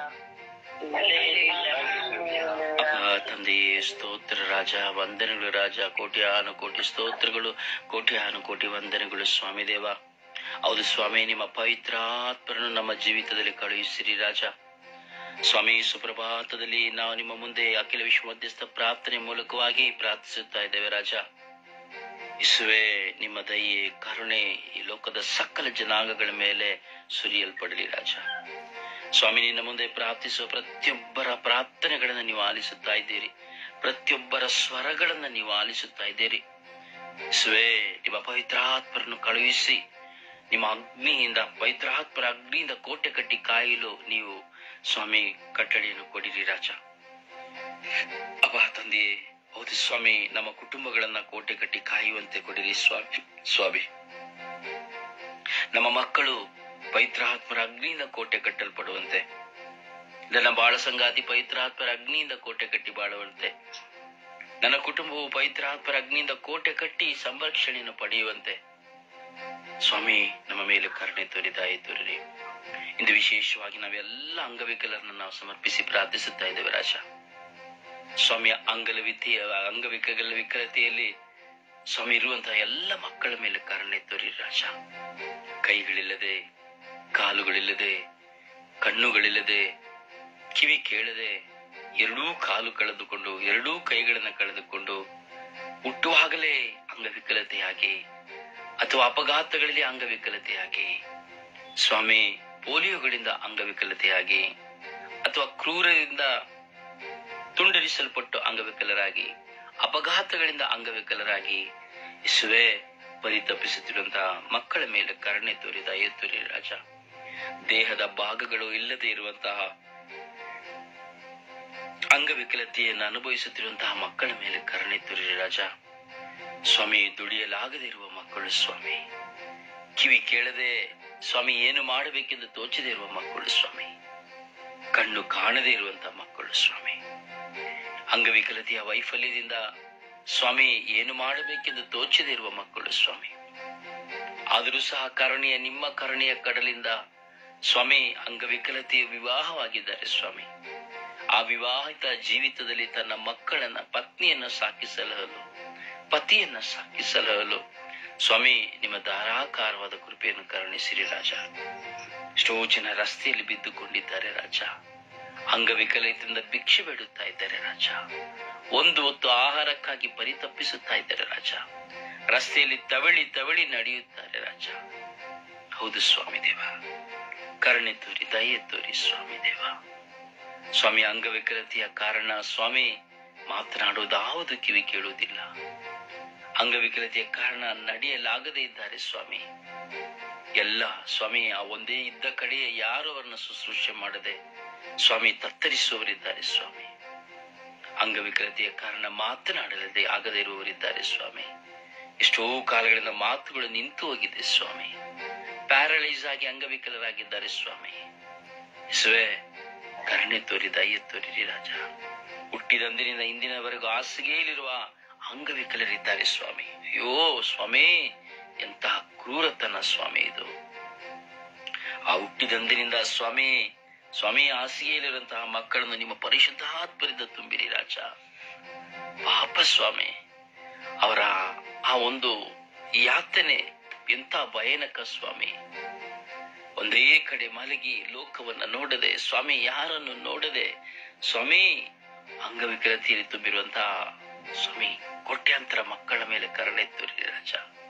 ಅಪ್ಪ ತಂದೆಯೇ, ಸ್ತೋತ್ರ ರಾಜ, ವಂದನೆಗಳು ರಾಜ. ಕೋಟ್ಯಾನು ಕೋಟಿ ಸ್ತೋತ್ರಗಳು, ಕೋಟ್ಯಾನು ಕೋಟಿ ವಂದನೆಗಳು ಸ್ವಾಮಿ ದೇವ. ಹೌದು ಸ್ವಾಮಿ, ನಿಮ್ಮ ಪವಿತ್ರಾತ್ಮರನ್ನು ನಮ್ಮ ಜೀವಿತದಲ್ಲಿ ಕಳುಹಿಸಿರಿ ರಾಜ. ಸ್ವಾಮಿ, ಸುಪ್ರಭಾತದಲ್ಲಿ ನಾವು ನಿಮ್ಮ ಮುಂದೆ ಅಖಿಲ ವಿಶ್ವ ಮಧ್ಯಸ್ಥ ಪ್ರಾರ್ಥನೆ ಮೂಲಕವಾಗಿ ಪ್ರಾರ್ಥಿಸುತ್ತಾ ಇದ್ದೇವೆ ರಾಜ. ಯೇಸುವೇ, ನಿಮ್ಮ ದಯೆ ಕರುಣೆ ಈ ಲೋಕದ ಸಕಲ ಜನಾಂಗಗಳ ಮೇಲೆ ಸುರಿಯಲ್ಪಡಲಿ ರಾಜ. ಸ್ವಾಮಿ, ನಿನ್ನ ಮುಂದೆ ಪ್ರಾರ್ಥಿಸುವ ಪ್ರತಿಯೊಬ್ಬರ ಪ್ರಾರ್ಥನೆಗಳನ್ನು ನೀವು ಆಲಿಸುತ್ತಾ ಇದ್ದೀರಿ. ಪ್ರತಿಯೊಬ್ಬರ ಸ್ವರಗಳನ್ನು ನೀವು ಆಲಿಸುತ್ತಾ ಇದ್ದೀರಿ. ಯೇಸುವೇ, ನಿಮ್ಮ ಪವಿತ್ರಾತ್ಮರನ್ನು ಕಳುಹಿಸಿ ನಿಮ್ಮ ಅಗ್ನಿಯಿಂದ, ಪವಿತ್ರಾತ್ಮರ ಅಗ್ನಿಯಿಂದ ಕೋಟೆ ಕಟ್ಟಿ ಕಾಯಲು ನೀವು ಸ್ವಾಮಿ ಕಟ್ಟಳೆಯನ್ನು ಕೊಡಿರಿ ರಾಜ. ಅಪ್ಪ ತಂದೆಯೇ, ಹೌದು ಸ್ವಾಮಿ, ನಮ್ಮ ಕುಟುಂಬಗಳನ್ನ ಕೋಟೆ ಕಟ್ಟಿ ಕಾಯುವಂತೆ ಕೊಡಿರಿ ಸ್ವಾಮಿ. ಸ್ವಾಮಿ, ನಮ್ಮ ಮಕ್ಕಳು ಪವಿತ್ರಾತ್ಮರ ಅಗ್ನಿಯಿಂದ ಕೋಟೆ ಕಟ್ಟಲ್ಪಡುವಂತೆ, ನನ್ನ ಬಾಳ ಸಂಗಾತಿ ಪವಿತ್ರಾತ್ಮರ ಅಗ್ನಿಯಿಂದ ಕೋಟೆ ಕಟ್ಟಿ ಬಾಳುವಂತೆ, ನನ್ನ ಕುಟುಂಬವು ಪವಿತ್ರಾತ್ಮರ ಅಗ್ನಿಯಿಂದ ಕೋಟೆ ಕಟ್ಟಿ ಸಂರಕ್ಷಣೆಯನ್ನು ಪಡೆಯುವಂತೆ ಸ್ವಾಮಿ ನಮ್ಮ ಮೇಲೆ ಕರುಣೆ ತೋರಿ ದಯೆ ತೋರಿರಿ. ಇಂದು ವಿಶೇಷವಾಗಿ ನಾವೆಲ್ಲ ಅಂಗವಿಕಲರನ್ನು ನಾವು ಸಮರ್ಪಿಸಿ ಪ್ರಾರ್ಥಿಸುತ್ತಾ ಇದ್ದೇವೆ ರಾಜ. ಸ್ವಾಮಿಯ ಅಂಗವಿಕಲ ಅಂಗವಿಕಲ ವಿಕಲತೆಯಲ್ಲಿ ಸ್ವಾಮಿ ಇರುವಂತಹ ಎಲ್ಲ ಮಕ್ಕಳ ಮೇಲೆ ಕರುಣೆ ತೋರಿ ರಾಜ. ಕೈಗಳಿಲ್ಲದೆ, ಕಾಲುಗಳಿಲ್ಲದೆ, ಕಣ್ಣುಗಳಿಲ್ಲದೆ, ಕಿವಿ ಕೇಳದೆ, ಎರಡೂ ಕಾಲು ಕಳೆದುಕೊಂಡು ಎರಡೂ ಕೈಗಳನ್ನ ಕಳೆದುಕೊಂಡು ಹುಟ್ಟುವಾಗಲೇ ಅಂಗವಿಕಲತೆಯಾಗಿ ಅಥವಾ ಅಪಘಾತಗಳಲ್ಲಿ ಅಂಗವಿಕಲತೆಯಾಗಿ, ಸ್ವಾಮಿ ಪೋಲಿಯೋಗಳಿಂದ ಅಂಗವಿಕಲತೆಯಾಗಿ ಅಥವಾ ಕ್ರೂರರಿಂದ ತುಂಡರಿಸಲ್ಪಟ್ಟು ಅಂಗವಿಕಲರಾಗಿ, ಅಪಘಾತಗಳಿಂದ ಅಂಗವಿಕಲರಾಗಿ ಯೇಸುವೇ ಪರಿತಪಿಸುತ್ತಿರುವಂತಹ ಮಕ್ಕಳ ಮೇಲೆ ಕರುಣೆ ತೋರಿ ದಯೆ ತೋರಿ ರಾಜ. ದೇಹದ ಭಾಗಗಳು ಇಲ್ಲದೆ ಇರುವಂತಹ ಅಂಗವಿಕಲತೆಯನ್ನು ಅನುಭವಿಸುತ್ತಿರುವಂತಹ ಮಕ್ಕಳ ಮೇಲೆ ಕರುಣೆ ತೋರಿ ರಾಜ. ಸ್ವಾಮಿ, ದುಡಿಯಲಾಗದೇ ಇರುವ ಮಕ್ಕಳು ಸ್ವಾಮಿ, ಕಿವಿ ಕೇಳದೆ ಸ್ವಾಮಿ ಏನು ಮಾಡಬೇಕೆಂದು ತೋಚದೇ ಇರುವ ಮಕ್ಕಳು ಸ್ವಾಮಿ, ಕಣ್ಣು ಕಾಣದೇ ಇರುವಂತಹ ಮಕ್ಕಳು ಸ್ವಾಮಿ, ಅಂಗವಿಕಲತೆಯ ವೈಫಲ್ಯದಿಂದ ಸ್ವಾಮಿ ಏನು ಮಾಡಬೇಕೆಂದು ತೋಚದೇ ಇರುವ ಮಕ್ಕಳು ಸ್ವಾಮಿ, ಆದರೂ ಸಹ ಕರುಣೆಯ ನಿಮ್ಮ ಕರುಣೆಯ ಕಡಲಿಂದ ಸ್ವಾಮಿ ಅಂಗವಿಕಲತೆಯ ವಿವಾಹವಾಗಿದ್ದಾರೆ ಸ್ವಾಮಿ. ಆ ವಿವಾಹಿತ ಜೀವಿತದಲ್ಲಿ ತನ್ನ ಮಕ್ಕಳನ್ನ, ಪತ್ನಿಯನ್ನ ಸಾಕಿಸಲಹಲು, ಪತಿಯನ್ನ ಸಾಕಿಸಲಹಲು ಸ್ವಾಮಿ ನಿಮ್ಮ ಧಾರಾಕಾರವಾದ ಕೃಪೆಯನ್ನು ಕರುಣಿಸಿರಿ ರಾಜ. ಎಷ್ಟೋ ಜನ ರಸ್ತೆಯಲ್ಲಿ ಬಿದ್ದುಕೊಂಡಿದ್ದಾರೆ ರಾಜ, ಅಂಗವಿಕಲತೆಯಿಂದ ಭಿಕ್ಷೆ ಬೇಡುತ್ತಾ ಇದ್ದಾರೆ ರಾಜ, ಒಂದು ಹೊತ್ತು ಆಹಾರಕ್ಕಾಗಿ ಪರಿತಪ್ಪಿಸುತ್ತಾ ಇದ್ದಾರೆ ರಾಜ, ರಸ್ತೆಯಲ್ಲಿ ತವಳಿ ತವಳಿ ನಡೆಯುತ್ತಾರೆ ರಾಜ. ಹೌದು ಸ್ವಾಮಿ ದೇವ, ಕರುಣೆ ತೋರಿ ದಯೆ ತೋರಿ ಸ್ವಾಮಿ ದೇವ. ಸ್ವಾಮಿ, ಅಂಗವಿಕಲತೆಯ ಕಾರಣ ಸ್ವಾಮಿ ಮಾತನಾಡುವುದಾವುದು ಕಿವಿ ಕೇಳುವುದಿಲ್ಲ, ಅಂಗವಿಕಲತೆಯ ಕಾರಣ ನಡೆಯಲಾಗದೇ ಇದ್ದಾರೆ ಸ್ವಾಮಿ. ಎಲ್ಲ ಸ್ವಾಮಿ ಆ ಒಂದೇ ಇದ್ದ ಕಡೆ ಯಾರು ಅವರನ್ನು ಶುಶ್ರೂಷೆ ಮಾಡದೆ ಸ್ವಾಮಿ ತತ್ತರಿಸುವವರಿದ್ದಾರೆ ಸ್ವಾಮಿ. ಅಂಗವಿಕಲತೆಯ ಕಾರಣ ಮಾತನಾಡಲದೆ ಆಗದೇ ಇರುವವರಿದ್ದಾರೆ ಸ್ವಾಮಿ. ಎಷ್ಟೋ ಕಾಲಗಳಿಂದ ಮಾತುಗಳು ನಿಂತು ಹೋಗಿದೆ ಸ್ವಾಮಿ, ಪ್ಯಾರಲೈಸ್ ಆಗಿ ಅಂಗವಿಕಲರಾಗಿದ್ದಾರೆ ಸ್ವಾಮಿ. ಯೇಸುವೇ, ಕರುಣೆ ತೋರಿ ದಯೆ ತೋರಿರಿ ರಾಜ. ಹುಟ್ಟಿದಂದಿನಿಂದ ಇಂದಿನವರೆಗೂ ಹಾಸಿಗೆಯಲ್ಲಿರುವ ಅಂಗವಿಕಲರಿದ್ದಾರೆ ಸ್ವಾಮಿ. ಅಯ್ಯೋ ಸ್ವಾಮಿ, ಎಂತಹ ಕ್ರೂರತನ ಸ್ವಾಮಿ ಇದು. ಆ ಹುಟ್ಟಿದಂದಿನಿಂದ ಸ್ವಾಮಿ ಸ್ವಾಮಿ ಹಾಸಿಗೆಯಲ್ಲಿರುವಂತಹ ಮಕ್ಕಳನ್ನು ನಿಮ್ಮ ಪರಿಶುದ್ಧಾತ್ಮರಿಂದ ತುಂಬಿರಿ ರಾಜ. ಪಾಪ ಸ್ವಾಮಿ, ಅವರ ಆ ಒಂದು ಯಾತನೆ ಎಂತ ಭಯಾನಕ ಸ್ವಾಮಿ. ಒಂದೇ ಕಡೆ ಮಲಗಿ ಲೋಕವನ್ನ ನೋಡದೆ ಸ್ವಾಮಿ, ಯಾರನ್ನು ನೋಡದೆ ಸ್ವಾಮಿ ಅಂಗವಿಕಲತೆಯಲ್ಲಿ ತುಂಬಿರುವಂತಹ ಸ್ವಾಮಿ ಕೋಟ್ಯಾಂತರ ಮಕ್ಕಳ ಮೇಲೆ ಕರುಣೆ ತೋರಿ ರಾಜ.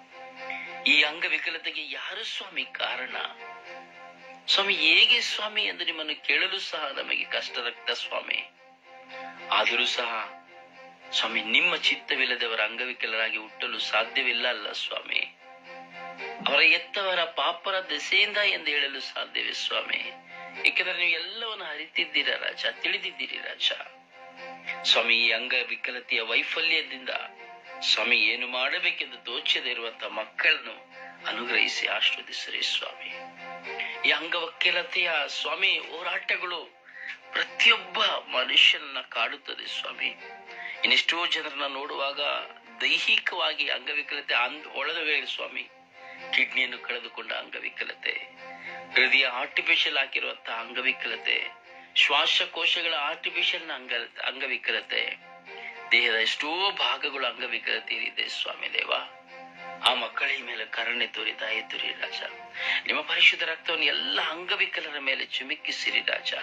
ಈ ಅಂಗವಿಕಲತೆಗೆ ಯಾರು ಸ್ವಾಮಿ ಕಾರಣ ಸ್ವಾಮಿ? ಹೇಗೆ ಸ್ವಾಮಿ ಎಂದು ನಿಮ್ಮನ್ನು ಕೇಳಲು ಸಹ ನಮಗೆ ಕಷ್ಟದಾಗ್ತ ಸ್ವಾಮಿ. ಆದರೂ ಸಹ ಸ್ವಾಮಿ ನಿಮ್ಮ ಚಿತ್ತವಿಲ್ಲದವರ ಅಂಗವಿಕಲರಾಗಿ ಹುಟ್ಟಲು ಸಾಧ್ಯವಿಲ್ಲ ಅಲ್ಲ ಸ್ವಾಮಿ. ಅವರ ಎತ್ತವರ ಪಾಪರ ದೆಸೆಯಿಂದ ಎಂದು ಹೇಳಲು ಸಾಧ್ಯವೇ ಸ್ವಾಮಿ? ಏಕೆಂದರೆ ನೀವು ಎಲ್ಲವನ್ನು ಅರಿತಿದ್ದೀರ ರಾಜ, ತಿಳಿದಿದ್ದೀರಿ ರಾಜ. ಸ್ವಾಮಿ, ಈ ಅಂಗವಿಕಲತೆಯ ವೈಫಲ್ಯದಿಂದ ಸ್ವಾಮಿ ಏನು ಮಾಡಬೇಕೆಂದು ತೋಚದೇ ಇರುವಂತಹ ಮಕ್ಕಳನ್ನು ಅನುಗ್ರಹಿಸಿ ಆಶೀರ್ವದಿಸಿರಿ ಸ್ವಾಮಿ. ಈ ಅಂಗವಿಕಲತೆಯ ಸ್ವಾಮಿ ಹೋರಾಟಗಳು ಪ್ರತಿಯೊಬ್ಬ ಮನುಷ್ಯನನ್ನ ಕಾಡುತ್ತದೆ ಸ್ವಾಮಿ. ಇನ್ನೆಷ್ಟೋ ಜನರನ್ನ ನೋಡುವಾಗ ದೈಹಿಕವಾಗಿ ಅಂಗವಿಕಲತೆ ಒಳಗೆ ಸ್ವಾಮಿ, ಕಿಡ್ನಿಯನ್ನು ಕಳೆದುಕೊಂಡ ಅಂಗವಿಕಲತೆ, ಹೃದಯ ಆರ್ಟಿಫಿಷಿಯಲ್ ಹಾಕಿರುವಂತಹ ಅಂಗವಿಕಲತೆ, ಶ್ವಾಸಕೋಶಗಳ ಆರ್ಟಿಫಿಷಿಯಲ್ ಅಂಗ ಅಂಗವಿಕಲತೆ, ದೇಹದ ಎಷ್ಟೋ ಭಾಗಗಳು ಅಂಗವಿಕಲತೆ ಇದೆ ಸ್ವಾಮಿ ದೇವ. ಆ ಮಕ್ಕಳ ಮೇಲೆ ಕರುಣೆ ತೋರಿ ದಯೆ ತೋರಿ ರಾಜ. ನಿಮ್ಮ ಪರಿಶುದ್ಧ ರಕ್ತವನ್ನು ಎಲ್ಲ ಅಂಗವಿಕಲರ ಮೇಲೆ ಚಿಮುಕಿಸಿರಿ ರಾಜ.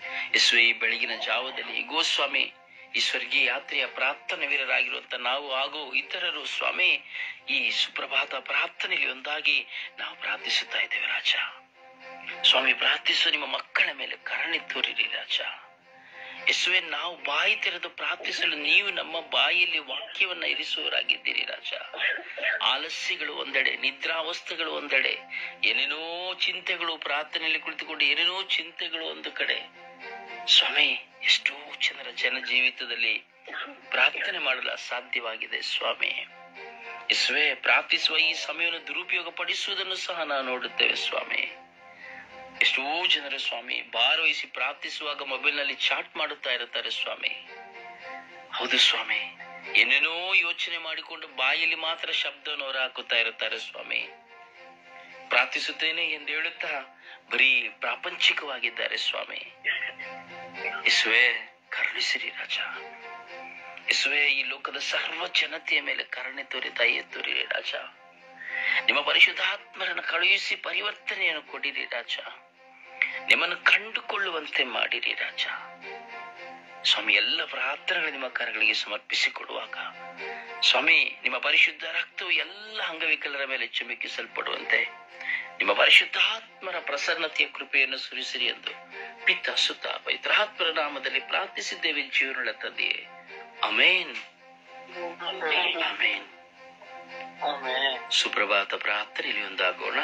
ಯೇಸುವೆ, ಈ ಬೆಳಗಿನ ಜಾವದಲ್ಲಿ ಗೋ ಸ್ವಾಮಿ, ಈ ಸ್ವರ್ಗೀಯ ಯಾತ್ರೆಯ ಪ್ರಾರ್ಥನಾ ವೀರರಾಗಿರುವಂತ ನಾವು ಹಾಗೂ ಇತರರು ಸ್ವಾಮಿ, ಈ ಸುಪ್ರಭಾತ ಪ್ರಾರ್ಥನೆಯಲ್ಲಿ ಒಂದಾಗಿ ನಾವು ಪ್ರಾರ್ಥಿಸುತ್ತಾ ಇದ್ದೇವೆ ರಾಜ. ಸ್ವಾಮಿ, ಪ್ರಾರ್ಥಿಸುವ ನಿಮ್ಮ ಮಕ್ಕಳ ಮೇಲೆ ಕರುಣೆ ತೋರಿರಿ ರಾಜ. ಯೇಸುವೆ, ನಾವು ಬಾಯಿ ತೆರೆದು ಪ್ರಾರ್ಥಿಸಲು ನೀವು ನಮ್ಮ ಬಾಯಿಯಲ್ಲಿ ವಾಕ್ಯವನ್ನ ಇರಿಸುವವರಾಗಿದ್ದೀರಿ ರಾಜ. ಆಲಸ್ಯಗಳು ಒಂದೆಡೆ, ನಿದ್ರಾವಸ್ಥೆಗಳು ಒಂದೆಡೆ, ಏನೇನೋ ಚಿಂತೆಗಳು, ಪ್ರಾರ್ಥನೆಯಲ್ಲಿ ಕುಳಿತುಕೊಂಡು ಏನೇನೋ ಚಿಂತೆಗಳು ಒಂದು ಕಡೆ. ಸ್ವಾಮಿ, ಎಷ್ಟೋ ಜನರ ಜನ ಜೀವಿತದಲ್ಲಿ ಪ್ರಾರ್ಥನೆ ಮಾಡಲು ಅಸಾಧ್ಯವಾಗಿದೆ ಸ್ವಾಮಿ. ಯೇಸುವೆ, ಪ್ರಾರ್ಥಿಸುವ ಈ ಸಮಯವನ್ನು ದುರುಪಯೋಗ ಪಡಿಸುವುದನ್ನು ಸಹ ನಾವು ನೋಡುತ್ತೇವೆ ಸ್ವಾಮಿ. ಎಷ್ಟೋ ಜನರು ಸ್ವಾಮಿ ಭಾರವಹಿಸಿ ಪ್ರಾರ್ಥಿಸುವಾಗ ಮೊಬೈಲ್ ನಲ್ಲಿ ಚಾಟ್ ಮಾಡುತ್ತಾ ಇರುತ್ತಾರೆ ಸ್ವಾಮಿ. ಹೌದು ಸ್ವಾಮಿ, ಏನೇನೋ ಯೋಚನೆ ಮಾಡಿಕೊಂಡು ಬಾಯಲ್ಲಿ ಮಾತ್ರ ಶಬ್ದವನ್ನು ಹೊರ ಹಾಕುತ್ತಾ ಇರುತ್ತಾರೆ ಸ್ವಾಮಿ. ಪ್ರಾರ್ಥಿಸುತ್ತೇನೆ ಎಂದು ಹೇಳುತ್ತಾ ಬರೀ ಪ್ರಾಪಂಚಿಕವಾಗಿದ್ದಾರೆ ಸ್ವಾಮಿ. ಯೇಸುವೆ, ಕರುಣಿಸಿರಿ ರಾಜ. ಯೇಸುವೆ, ಈ ಲೋಕದ ಸರ್ವ ಜನತೆಯ ಮೇಲೆ ಕರುಣೆ ತೋರಿ ದಯೆ ತೋರಿರಿ ರಾಜ. ನಿಮ್ಮ ಪರಿಶುದ್ಧಾತ್ಮರನ್ನು ಕಳುಹಿಸಿ ಪರಿವರ್ತನೆಯನ್ನು ಕೊಡಿರಿ ರಾಜ. ನಿಮ್ಮನ್ನು ಕಂಡುಕೊಳ್ಳುವಂತೆ ಮಾಡಿರಿ ರಾಜ. ಸ್ವಾಮಿ, ಎಲ್ಲ ಪ್ರಾರ್ಥನೆಗಳು ನಿಮ್ಮ ಕರಗಳಿಗೆ ಸಮರ್ಪಿಸಿಕೊಡುವಾಗ ಸ್ವಾಮಿ, ನಿಮ್ಮ ಪರಿಶುದ್ಧ ರಕ್ತವು ಎಲ್ಲ ಅಂಗವಿಕಲರ ಮೇಲೆ ಚುಮುಕಿಸಲ್ಪಡುವಂತೆ ನಿಮ್ಮ ಪರಿಶುದ್ಧಾತ್ಮರ ಪ್ರಸನ್ನತೆಯ ಕೃಪೆಯನ್ನು ಸುರಿಸಿರಿ ಎಂದು ಪಿತ ಸುತ ಪವಿತ್ರಾತ್ಮರ ನಾಮದಲ್ಲಿ ಪ್ರಾರ್ಥಿಸಿದ್ದೇವೆ ಜೀವನಳ ತಂದೆಯೇ. ಆಮೇನ್, ಆಮೇನ್. ಸುಪ್ರಭಾತ ಪ್ರಾರ್ಥನೆಯಲ್ಲಿ ಒಂದಾಗೋಣ.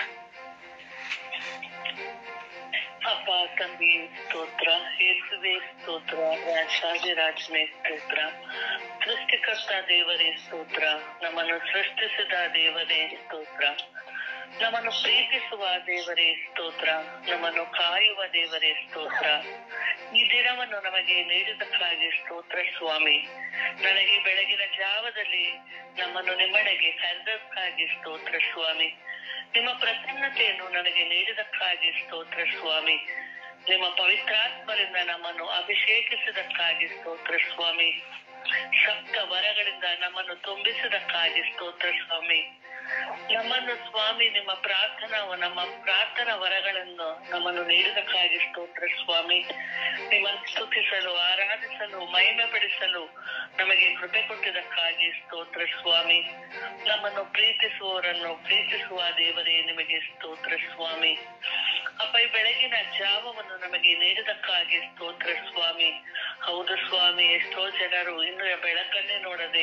ಅಪ್ಪ ತಂದೆ ಸ್ತೋತ್ರ, ಯೇಸುವೆ ಸ್ತೋತ್ರ, ರಾಜಾದಿರಾಜನೇ ಸ್ತೋತ್ರ, ಸೃಷ್ಟಿಕರ್ತ ದೇವರೇ ಸ್ತೋತ್ರ, ನಮ್ಮನ್ನು ಸೃಷ್ಟಿಸಿದ ದೇವರೇ ಸ್ತೋತ್ರ, ನಮ್ಮನ್ನು ಪ್ರೀತಿಸುವ ದೇವರೇ ಸ್ತೋತ್ರ, ನಮ್ಮನ್ನು ಕಾಯುವ ದೇವರೇ ಸ್ತೋತ್ರ. ಈ ದಿನವನ್ನು ನಮಗೆ ನೀಡಿದಕ್ಕಾಗಿ ಸ್ತೋತ್ರ ಸ್ವಾಮಿ. ನನಗೆ ಬೆಳಗಿನ ಜಾವದಲ್ಲಿ ನಮ್ಮನ್ನು ನಿಮ್ಮಡೆಗೆ ಕರೆದಕ್ಕಾಗಿ ಸ್ತೋತ್ರ ಸ್ವಾಮಿ. ನಿಮ್ಮ ಪ್ರಸನ್ನತೆಯನ್ನು ನನಗೆ ನೀಡಿದಕ್ಕಾಗಿ ಸ್ತೋತ್ರ ಸ್ವಾಮಿ. ನಿಮ್ಮ ಪವಿತ್ರಾತ್ಮರಿಂದ ನಮ್ಮನ್ನು ಅಭಿಷೇಕಿಸಿದಕ್ಕಾಗಿ ಸ್ತೋತ್ರ ಸ್ವಾಮಿ. ಸಪ್ತ ವರಗಳಿಂದ ನಮ್ಮನ್ನು ತುಂಬಿಸಿದಕ್ಕಾಗಿ ಸ್ತೋತ್ರ ಸ್ವಾಮಿ. ನಮ್ಮನ್ನು ಸ್ವಾಮಿ ನಿಮ್ಮ ಪ್ರಾರ್ಥನಾ ನಮ್ಮ ಪ್ರಾರ್ಥನಾ ವರಗಳನ್ನು ನಮ್ಮನ್ನು ನೀಡಿದಕ್ಕಾಗಿ ಸ್ತೋತ್ರ ಸ್ವಾಮಿ. ನಿಮ್ಮನ್ನು ಸ್ತುತಿಸಲು, ಆರಾಧಿಸಲು, ಮಹಿಮೆ ಪಡಿಸಲು ನಮಗೆ ಕೃಪೆ ಕೊಟ್ಟಿದ್ದಕ್ಕಾಗಿ ಸ್ತೋತ್ರ ಸ್ವಾಮಿ. ನಮ್ಮನ್ನು ಪ್ರೀತಿಸುವವರನ್ನು ಪ್ರೀತಿಸುವ ದೇವರೇ ನಿಮಗೆ ಸ್ತೋತ್ರ ಸ್ವಾಮಿ. ಅಪ್ಪ, ಈ ಬೆಳಗಿನ ಜಾವವನ್ನು ನಮಗೆ ನೀಡಿದಕ್ಕಾಗಿ ಸ್ತೋತ್ರ ಸ್ವಾಮಿ. ಹೌದು ಸ್ವಾಮಿ, ಎಷ್ಟೋ ಜನರು ಇನ್ನು ಬೆಳಕನ್ನೇ ನೋಡದೆ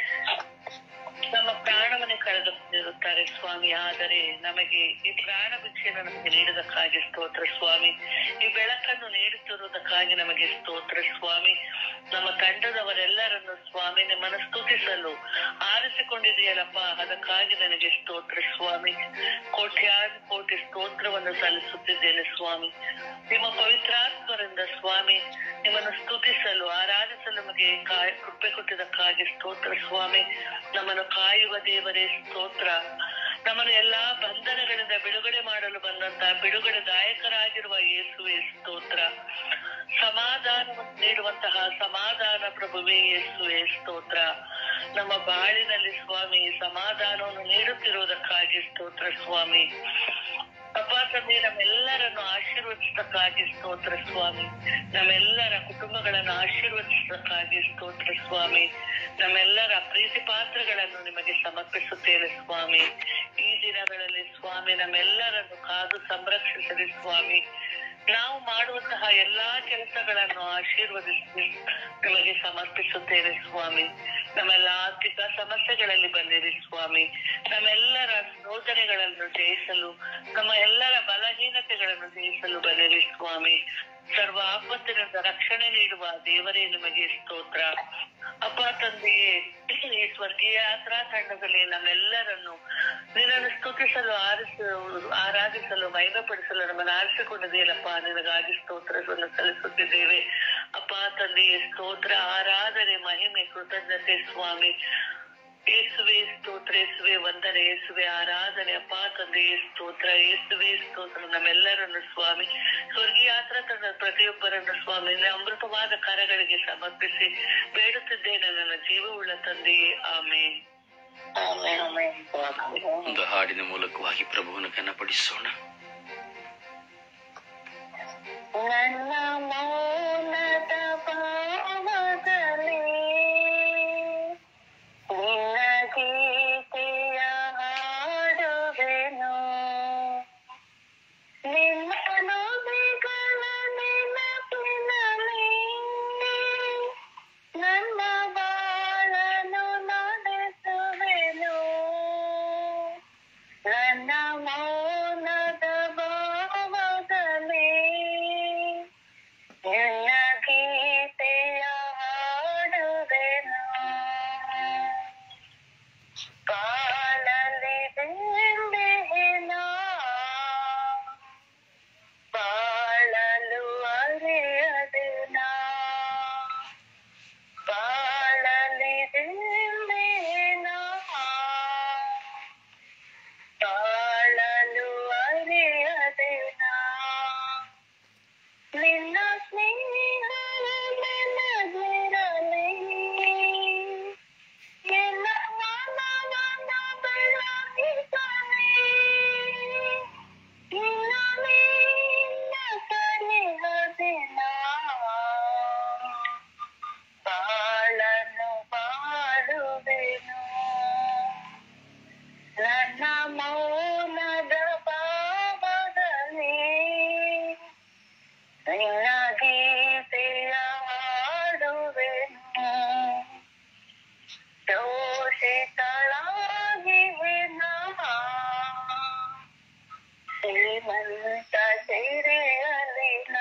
ನಮ್ಮ ಪ್ರಾಣವನ್ನೇ ಕಳೆದುಕೊಂಡಿರುತ್ತಾರೆ ಸ್ವಾಮಿ. ಆದರೆ ನಮಗೆ ಈ ಪ್ರಾಣ ಭಿಕ್ಷೆಯನ್ನು ನಮಗೆ ನೀಡಿದಕ್ಕಾಗಿ ಸ್ತೋತ್ರ ಸ್ವಾಮಿ. ಈ ಬೆಳಕನ್ನು ನೀಡುತ್ತಿರುವುದಕ್ಕಾಗಿ ನಮಗೆ ಸ್ತೋತ್ರ ಸ್ವಾಮಿ. ನಮ್ಮ ತಂಡದವರೆಲ್ಲರನ್ನು ಸ್ವಾಮಿ ನಿಮ್ಮನ್ನು ಸ್ತುತಿಸಲು ಆರಿಸಿಕೊಂಡಿದೆಯಲ್ಲಪ್ಪ, ಅದಕ್ಕಾಗಿ ನನಗೆ ಸ್ತೋತ್ರ ಸ್ವಾಮಿ. ಕೋಟ್ಯಾದಿ ಕೋಟಿ ಸ್ತೋತ್ರವನ್ನು ಸಲ್ಲಿಸುತ್ತಿದ್ದೇನೆ ಸ್ವಾಮಿ. ನಿಮ್ಮ ಪವಿತ್ರಾತ್ಮರಿಂದ ಸ್ವಾಮಿ ನಿಮ್ಮನ್ನು ಸ್ತುತಿಸಲು, ಆರಾಧಿಸಲು ನಮಗೆ ಕೃಪೆ ಕೊಟ್ಟಿದ್ದಕ್ಕಾಗಿ ಸ್ತೋತ್ರ ಸ್ವಾಮಿ. ನಮ್ಮನ್ನು ಕಾಯುವ ದೇವರೇ ಸ್ತೋತ್ರ. ನಮ್ಮನ್ನು ಎಲ್ಲಾ ಬಂಧನಗಳಿಂದ ಬಿಡುಗಡೆ ಮಾಡಲು ಬಂದಂತಹ ಬಿಡುಗಡೆದಾಯಕರಾಗಿರುವ ಯೇಸುವೆ ಸ್ತೋತ್ರ. ಸಮಾಧಾನವನ್ನು ನೀಡುವಂತಹ ಸಮಾಧಾನ ಪ್ರಭುವೇ ಯೇಸುವೆ ಸ್ತೋತ್ರ. ನಮ್ಮ ಬಾಳಿನಲ್ಲಿ ಸ್ವಾಮಿ ಸಮಾಧಾನವನ್ನು ನೀಡುತ್ತಿರುವುದಕ್ಕಾಗಿ ಸ್ತೋತ್ರ ಸ್ವಾಮಿ. ಅಪ್ಪ ತಂದೆ, ನಮ್ಮೆಲ್ಲರನ್ನು ಆಶೀರ್ವದಿಸಕ್ಕಾಗಿ ಸ್ತೋತ್ರ ಸ್ವಾಮಿ. ನಮ್ಮೆಲ್ಲರ ಕುಟುಂಬಗಳನ್ನು ಆಶೀರ್ವದಿಸಕ್ಕಾಗಿ ಸ್ತೋತ್ರ ಸ್ವಾಮಿ. ನಮ್ಮೆಲ್ಲರ ಪ್ರೀತಿ ಪಾತ್ರಗಳನ್ನು ನಿಮಗೆ ಸಮರ್ಪಿಸುತ್ತೇವೆ ಸ್ವಾಮಿ. ಈ ದಿನಗಳಲ್ಲಿ ಸ್ವಾಮಿ ನಮ್ಮೆಲ್ಲರನ್ನು ಕಾದು ಸಂರಕ್ಷಿಸಲಿ ಸ್ವಾಮಿ. ನಾವು ಮಾಡುವಂತಹ ಎಲ್ಲಾ ಕೆಲಸಗಳನ್ನು ಆಶೀರ್ವದಿಸಿ ನಿಮಗೆ ಸಮರ್ಪಿಸುತ್ತೇವೆ ಸ್ವಾಮಿ. ನಮ್ಮೆಲ್ಲ ಆರ್ಥಿಕ ಸಮಸ್ಯೆಗಳಲ್ಲಿ ಬಂದಿರಿ ಸ್ವಾಮಿ. ನಮ್ಮೆಲ್ಲರ ಯೋಜನೆಗಳನ್ನು ಜಯಿಸಲು, ನಮ್ಮ ಎಲ್ಲರ ಬಲಹೀನತೆಗಳನ್ನು ಜಯಿಸಲು ಬಂದಿರಿ ಸ್ವಾಮಿ. ಸರ್ವ ಆಪತ್ತಿನಿಂದ ರಕ್ಷಣೆ ನೀಡುವ ದೇವರೇ ನಿಮಗೆ ಸ್ತೋತ್ರ. ಅಪ್ಪ ತಂದೆಯೇ, ಈ ಸ್ವರ್ಗೀಯ ಯಾತ್ರಾ ತಂಡದಲ್ಲಿ ನಮ್ಮೆಲ್ಲರನ್ನು ನಿನ್ನನ್ನು ಸ್ತುತಿಸಲು, ಆರಿಸ ಆರಾಧಿಸಲು, ಮಹಿಮೆಪಡಿಸಲು ನಮ್ಮನ್ನು ಆರಿಸಿಕೊಂಡಿದೆಯಲ್ಲಪ್ಪ, ನಿನಗಾಗಿ ಸ್ತೋತ್ರವನ್ನು ಸಲ್ಲಿಸುತ್ತಿದ್ದೇವೆ. ಅಪ್ಪ ತಂದೆಯೇ, ಸ್ತೋತ್ರ, ಆರಾಧನೆ, ಮಹಿಮೆ, ಕೃತಜ್ಞತೆ ಸ್ವಾಮಿ. ಯೇಸುವೆ ಸ್ತೋತ್ರ, ಯೇಸುವೆ ವಂದನೆ, ಯೇಸುವೆ ಆರಾಧನೆ. ಅಪ್ಪ ತಂದೆಯೇ ಸ್ತೋತ್ರ, ಯೇಸುವೆ ಸ್ತೋತ್ರ. ನಮ್ಮೆಲ್ಲರನ್ನು ಸ್ವಾಮಿ ಸ್ವರ್ಗೀಯ ಯಾತ್ರಾ ತಂಡ ಪ್ರತಿಯೊಬ್ಬರನ್ನು ಸ್ವಾಮಿ ಅಮೃತವಾದ ಕರಗಳಿಗೆ ಸಮರ್ಪಿಸಿ ಬೇಡುತ್ತಿದ್ದೇನೆ ನನ್ನ ಜೀವವುಳ್ಳ ತಂದೆಯೇ. ಆಮೇನ್. ಒಂದು ಹಾಡಿನ ಮೂಲಕವಾಗಿ ಪ್ರಭುವನ್ನು ಘನಪಡಿಸೋಣ. ನನ್ನ ಮೌನದ ಭಾವದಲ್ಲಿ ನಿನ್ನ ಗೀತೆಯ ಹಾಡುವೆನು. ನಿನ್ನ ನುಡಿಗಳ ನೆನಪಿನಲ್ಲಿ ನನ್ನ ಬಾಳನ್ನು ನಡೆಸುವೆನು. ನನ್ನ ಮೌನದ ಭಾವದಲ್ಲಿ ನಿನ್ನ ಗೀತೆಯ ಹಾಡುವೆನು. ಬಾಳಲಿ ಬೆಂದಿನ ಬಾಳಲು ಅರಿಯದಿನ ಬಾಳಲಿ ಬೆಂದಿನ ಬಾಳಲು ಅರಿಯದಿನ ನಿನ್ನ ಸ್ನೇಹದ ನನಗಿರಲಿ. ನಿನ್ನ ಮನವನ್ನು ಬೆಳಗಿಸಲಿ. ನಿನ್ನ ನಿನ್ನ ಸನಿಹದಿನ ಬಾಳನ್ನು ಬಾಳುವೆನು. ನನ್ನ ಮೌನದ ಭಾವದಲ್ಲಿ ನಿನ್ನ ಗೀತೆಯ ಹಾಡುವೆನು. ದೋಷಿತಳಾಗಿವೆನ ಶ್ರೀಮಂತ ಸಿರಿಯಲಿನ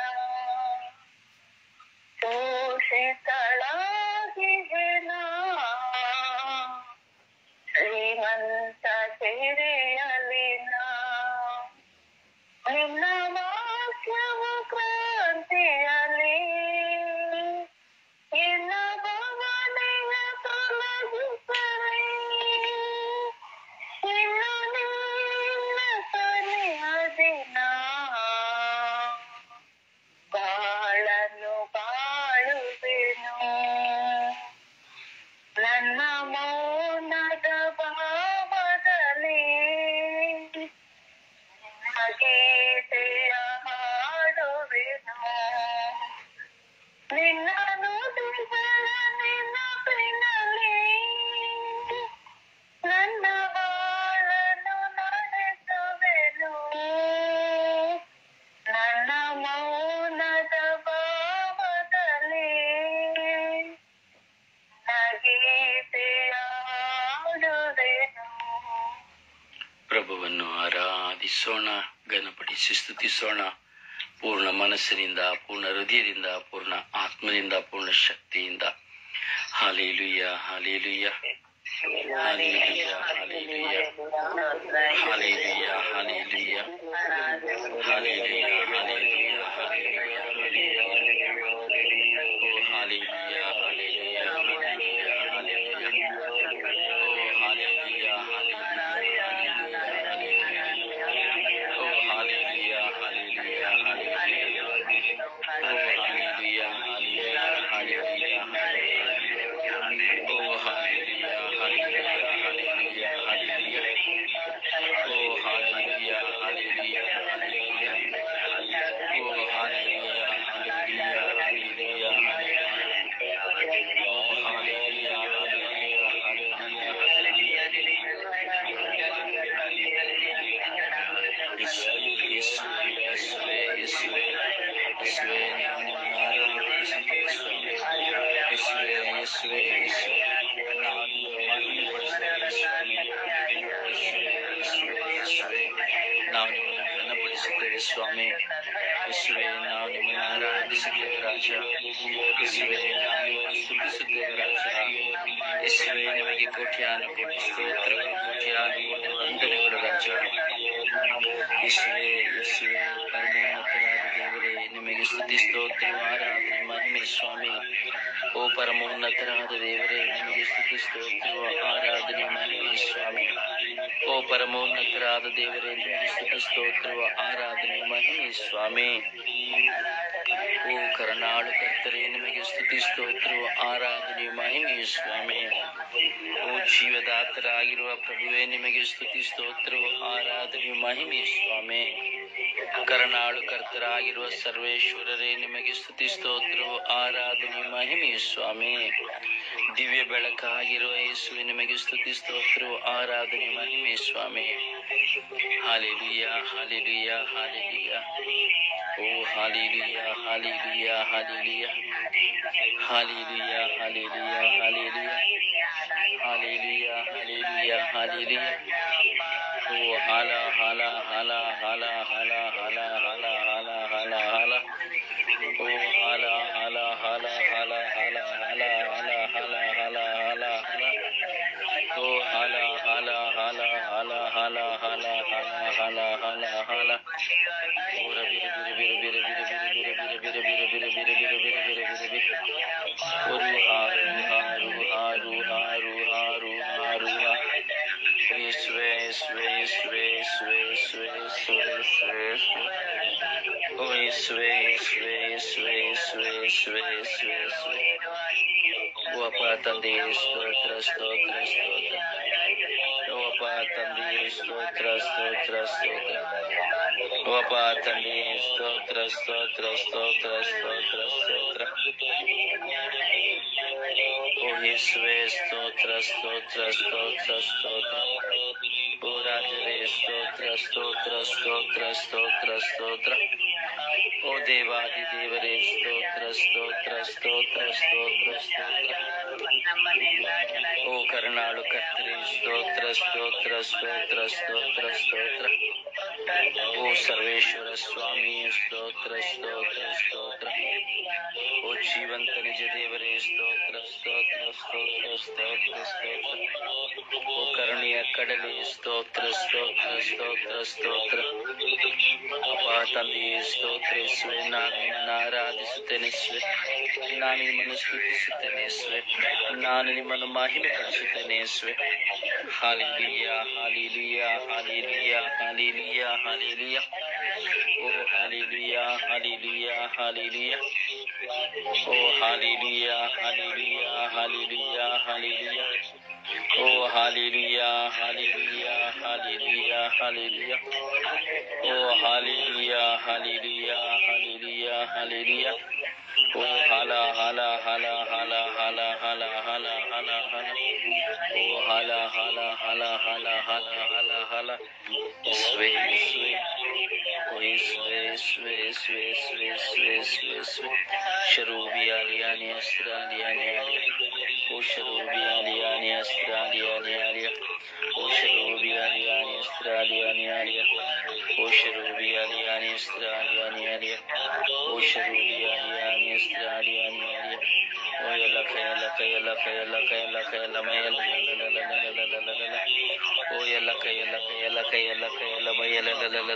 ದೋಷಿತಳಾಗಿವೆನ ಶ್ರೀಮಂತ ಸಿರಿಯಲಿನ ನಿನ್ನ ವಾಕ್ಯವು ಕ್ರಾಂತಿಯಲಿ ನಿನ್ನ ಭವನೆಯ ತೊಲಗಿಸಲಿ. ನಿನ್ನ ನಿನ್ನ ಸನಿಹದಿನ ಬಾಳನ್ನು ಬಾಳುವೆನು. ನನ್ನ ಮೌನದ ಭಾವದಲ್ಲಿ ನಿನ್ನ ಗೀತೆಯ ಹಾಡುವೆನು. ನಿನ್ನ ನುಡಿಗಳ ನೆನಪಿನಲ್ಲಿ ನನ್ನ ಬಾಳನ್ನು ನಡೆಸುವೆನು. ನನ್ನ ಮೌನದ ಭಾವದಲ್ಲಿ ಗೀತೆಯ ಹಾಡುವೆನು. ಪ್ರಭುವನ್ನು ಆರಾಧಿಸೋಣ, ಘನಪಡಿಸಿ ಸ್ತುತಿಸೋಣ. ಪೂರ್ಣ ಮನಸ್ಸಿನಿಂದ, ಪೂರ್ಣ ಹೃದಯದಿಂದ, ಪೂರ್ಣ ಆತ್ಮದಿಂದ, ಪೂರ್ಣ ಶಕ್ತಿಯಿಂದ. Hallelujah, hallelujah, hallelujah, hallelujah, hallelujah, hallelujah, hallelujah, hallelujah, hallelujah, ಓ ಹಾಲೆಲೂಯ, ಹಾಲೆಲೂಯ, ಹಾಲೆಲೂಯ, ಹಾಲೆಲೂಯ, ಓ ಹಾಲೆಲೂಯ, ಹಾಲೆಲೂಯ, ಓ ಹಾಲೆಲೂಯ, ಹಾಲೆಲೂಯ, ಹಾಲೆಲೂಯ, ಓ ಹಾಲೆಲೂಯ, ಹಾಲೆಲೂಯ, ಹಾಲೆಲೂಯ, ಓ ಹಾಲೆಲೂಯ, ಹಾಲೆಲೂಯ, ಹಾಲೆಲೂಯ, ಹಾಲೆಲೂಯ, ಓ ಹಾಲೆಲೂಯ, ಹಾಲೆಲೂಯ, ಹಾಲೆಲೂಯ, ಓ ಹಾಲೆಲೂಯ, ಹಾಲೆಲೂಯ, ಹಾಲೆಲೂಯ, ಓ hallelujah, hallelujah, ಯೇಸುವೇ, ಯೇಸುವೇ, ಯೇಸುವೇ, ಯೇಸುವೇ, ನಾವು ನಿಮ್ಮನ್ನು ಆರಾಧಿಸುತ್ತೇವೆ ಸ್ವಾಮಿ. ಯೇಸುವೇ, ಯೇಸುವೇ, ಯೇಸುವೇ, ನಾವು ನಿಮ್ಮನ್ನು ಮಹಿಮೆಪಡಿಸುತ್ತೇವೆ ಸ್ವಾಮಿ. ಯೇಸುವೇ, ಯೇಸುವೇ, ಯೇಸುವೇ, ನಾವು ನಿಮ್ಮನ್ನು ಘನಪಡಿಸುತ್ತೇವೆ ಸ್ವಾಮಿ. ಯೇಸುವೇ, ನಾವು ನಿಮ್ಮನ್ನು ಆರಾಧಿಸುತ್ತೇವೆ ರಾಜ. ಯೇಸುವೇ, ನಾವು ನಿಮ್ಮನ್ನು ಸ್ತುತಿಸುತ್ತೇವೆ ರಾಜ. ಯೇಸುವೇ, ನಿಮಗೆ ಕೋಟ್ಯಾನು ಕೋಟಿ ಸ್ತೋತ್ರಗಳು, ಕೋಟ್ಯಾನು ಕೋಟಿ ವಂದನೆಗಳು ರಾಜ. ಯೇಸುವೇ, ಯೇಸುವೇ, ಪರಮೋನ್ನತರಾದ ದೇವರೇ, ನಿಮಗೆ ಸ್ತುತಿ ಸ್ತೋತ್ರ ಆರಾಧನೆ ಮಹಿಮೆ ಸ್ವಾಮಿ. ಓ ಪರಮೋನ್ನತರಾದ ದೇವರೇ, ನಿಮಗೆ ಸ್ತುತಿ ಸ್ತೋತ್ರ ಆರಾಧನೆ ಮಹಿಮೆ ಸ್ವಾಮಿ. ಓ ಪರಮೋನ್ನತರಾದ ದೇವರೇ, ನಿಮಗೆ ಸ್ತುತಿ ಸ್ತೋತ್ರ ಆರಾಧನೆ ಮಹಿಮೆ ಸ್ವಾಮಿ. ಓ ಕರುಣಾಳು ಕರ್ತರೇ, ನಿಮಗೆ ಸ್ತುತಿ ಸ್ತೋತ್ರ ಆರಾಧನೆ ಮಹಿಮೆ ಸ್ವಾಮಿ. ಓ ಜೀವದಾತರಾಗಿರುವ ಪ್ರಭುವೇ, ನಿಮಗೆ ಸ್ತುತಿ ಸ್ತೋತ್ರ ಆರಾಧನೆ ಮಹಿಮೆ ಸ್ವಾಮಿ. ಓ ಕರುಣಾಳು ಕರ್ತರಾಗಿರುವ ಸರ್ವೇಶ್ವರರೇ, ನಿಮಗೆ ಸ್ತುತಿ ಸ್ತೋತ್ರವು ಆರಾಧನೆ ಮಹಿಮೆಯು ಸ್ವಾಮಿ. ದಿವ್ಯ ಬೆಳಕಾಗಿರುವ ಯೇಸುವೆ, ನಿಮಗೆ ಸ್ತುತಿ ಸ್ತೋತ್ರವು ಆರಾಧನೆ ಮಹಿಮೆ ಸ್ವಾಮಿ. Hallelujah, hallelujah, hallelujah. ಓ hallelujah, hallelujah, hallelujah, hallelujah, hallelujah, hallelujah, hallelujah, hallelujah, hallelujah. ಓ ಹಾಲ ಹಾಲ ಹಾಲ ಹಾಲ ಹಾಲ ಹಾಲ ಹಾಲ ಹಾಲ ಹಾಲ ಹಾಲ. ಓ ಹಾಲ ಹಾಲ ಹಾಲ ಹಾಲ ಹಾಲ ಹಾಲ ಹಾಲ ಹಾಲ ಹಾಲ ಹಾಲ ಹಾಲ. ಓ ಹಾಲ ಹಾಲ ಹಾಲ ಹಾಲ ಹಾಲ ಹಾಲ ಹಾಲ ಹಾಲ ಹಾಲ ಹಾಲ. ಓ ರಬಿ ರಬಿ ರಬಿ ರಬಿ ರಬಿ ರಬಿ ರಬಿ ರಬಿ ರಬಿ ರಬಿ ರಬಿ ರಬಿ ರಬಿ ರಬಿ ರಬಿ. ಓ ಹಾರು ಹಾರು ಹಾರು ಹಾರು ಹಾರು ಹಾರು ಹಾ. ಯೇಸುವೆ ಯೇಸುವೆ ಯೇಸುವೆ ಯೇಸುವೆ ಯೇಸುವೆ ಯೇಸುವೆ ಯೇಸುವೆ ಯೇಸುವೆ. ಓ ಯೇಸುವೆ ಯೇಸುವೆ ಯೇಸುವೆ ಯೇಸುವೆ ಯೇಸುವೆ ಯೇಸುವೆ ಯೇಸುವೆ. ಓ ಅಪ್ಪ ತಂದೆಯೇ ಸ್ತೋತ್ರ ಸ್ತೋತ್ರ ಸ್ತೋತ್ರ. ಓ ಅಪ್ಪ ತಂದೆಯೇ ಸ್ತೋತ್ರ ಸ್ತೋತ್ರ ಸ್ತೋತ್ರ. ಓ ಅಪ್ಪ ತಂದೆಯೇ ಸ್ತೋತ್ರ ಸ್ತೋತ್ರ ಸ್ತೋತ್ರ ಸ್ತೋತ್ರ ಸ್ತೋತ್ರ. ಓ ಯೇಸುವೆ ಸ್ತೋತ್ರ ಸ್ತೋತ್ರ ಸ್ತೋತ್ರ ಸ್ತೋತ್ರ. ಓ ರಾಜರೇ ಸ್ತೋತ್ರ ಸ್ತೋತ್ರ ಸ್ತೋತ್ರ ಸ್ತೋತ್ರ ಸ್ತೋತ್ರ. ಓ ದೇವಾದಿ ದೇವರೇ ಸ್ತೋತ್ರ ಸ್ತೋತ್ರ ಸ್ತೋತ್ರ ಸ್ತೋತ್ರ ಸ್ತೋತ್ರ. ಓ ಕರುಣಾಳು ಕರ್ತರೇ ಸ್ತೋತ್ರ ಸ್ತೋತ್ರ ಸ್ತೋತ್ರ ಸ್ತೋತ್ರ ಸ್ತೋತ್ರ. ಓ ಸರ್ವೇಶ್ವರ ಸ್ವಾಮಿ ಸ್ತೋತ್ರ ಸ್ತೋತ್ರ ಸ್ತೋತ್ರ. ಓ ಜೀವಂತ ನಿಜ ದೇವರೇ ಸ್ತೋತ್ರ ಸ್ತೋತ್ರ ಸ್ತೋತ್ರ ಸ್ತೋತ್ರ ಸ್ತೋತ್ರ. ಓ ಕರುಣೆಯ ಕಡಲೆ ಸ್ತೋತ್ರ ಸ್ತೋತ್ರ ಸ್ತೋತ್ರ ಸ್ತೋತ್ರ. ಅಪ್ಪ ತಂದೆಯೇ ಸ್ತೋತ್ರ ಯೇಸುವೆ, ನಾನು ನಿಮ್ಮನ್ನು ಆರಾಧಿಸುತ್ತೇನೆ ಯೇಸುವೆ, ನಾನು ನಿಮ್ಮನ್ನು ಸ್ತುತಿಸುತ್ತೇನೆ ಯೇಸುವೆ, ನಾನು ನಿಮ್ಮನ್ನು ಮಹಿಮೆ ಪಡಿಸುತ್ತೇನೆ ಯೇಸುವೆ. ಹಾಲೆಲೂಯ, ಹಾಲೆಲೂಯ, ಹಾಲೆಲೂಯ, ಹಾಲೆಲೂಯ, ಹಾಲೆಲೂಯ. ಓ ಹಾಲೆಲೂಯ, ಹಾಲೆಲೂಯ, ಹಾಲೆಲೂಯ. ಓ ಹಾಲೆಲೂಯ, ಹಾಲೆಲೂಯ, ಹಾಲೆಲೂಯ, ಹಾಲೆಲೂಯ. ಓ ಹಾಲೆಲೂಯ, ಹಾಲೆಲೂಯ, ಹಾಲೆಲೂಯ, ಹಾಲೆಲೂಯ. ಓ ಹಾಲೆಲೂಯ, ಹಾಲೆಲೂಯ, ಹಾಲೆಲೂಯ, ಹಾಲೆಲೂಯ. ಓ ಹಾಲ ಹಾಲ ಹಾಲ ಹಾಲ ಹಾಲ ಹಾಲ ಹಾಲ ಹಾಲ ಹಾಲ. ಓ ಹಾಲ ಹಾಲ ಹಾಲ ಹಾಲ ಹಾಲ ಹಾಲ ಹಾಲ. ಯೇಸುವೆ ಯೇಸುವೆ. ಓ ಯೇಸುವೆ ಯೇಸುವೆ ಯೇಸುವೆ ಯೇಸುವೆ ಯೇಸುವೆ ಯೇಸುವೆ ಯೇಸುವೆ. ಶರೂಬಿಯಾಲಿಯಾನಿ ಅಸ್ತ್ರಾಲಿಯಾನಿಯಾಲಿಯ. ಓ ಶರೂಬಿಯಾಲಿಯಾನಿ ಅಸ್ತ್ರಾಲಿಯಾನಿಯಾಲಿಯ. ಓ ಶರೂಬಿಯಾಲಿಯಾನಿ ಅಸ್ತ್ರಾಲಿಯಾನಿಯಾಲಿಯ. ಓ ಶರೂಬಿಯಾಲಿಯಾನಿ ಅಸ್ತ್ರಾಲಿಯಾನಿಯಾಲಿಯ. ಓ ಶರೂಬಿಯಾಲಿಯಾನಿ ಅಸ್ತ್ರಾಲಿಯಾನಿಯಾಲಿಯ. ಓ ಎಲ್ಲ ಕೈಯಲ್ಲ ಕೈಯಲ್ಲ ಕೈಯಲ್ಲ ಕೈಯಲ್ಲ ಕೈಯಲ್ಲ ಮೈಯಲ್ಲ. ಓ ಎಲ್ಲ ಕೈಯಲ್ಲ ಕೈಯಲ್ಲ ಕೈಯಲ್ಲ ಕೈಯಲ್ಲ ಮೈಯಲ್ಲ.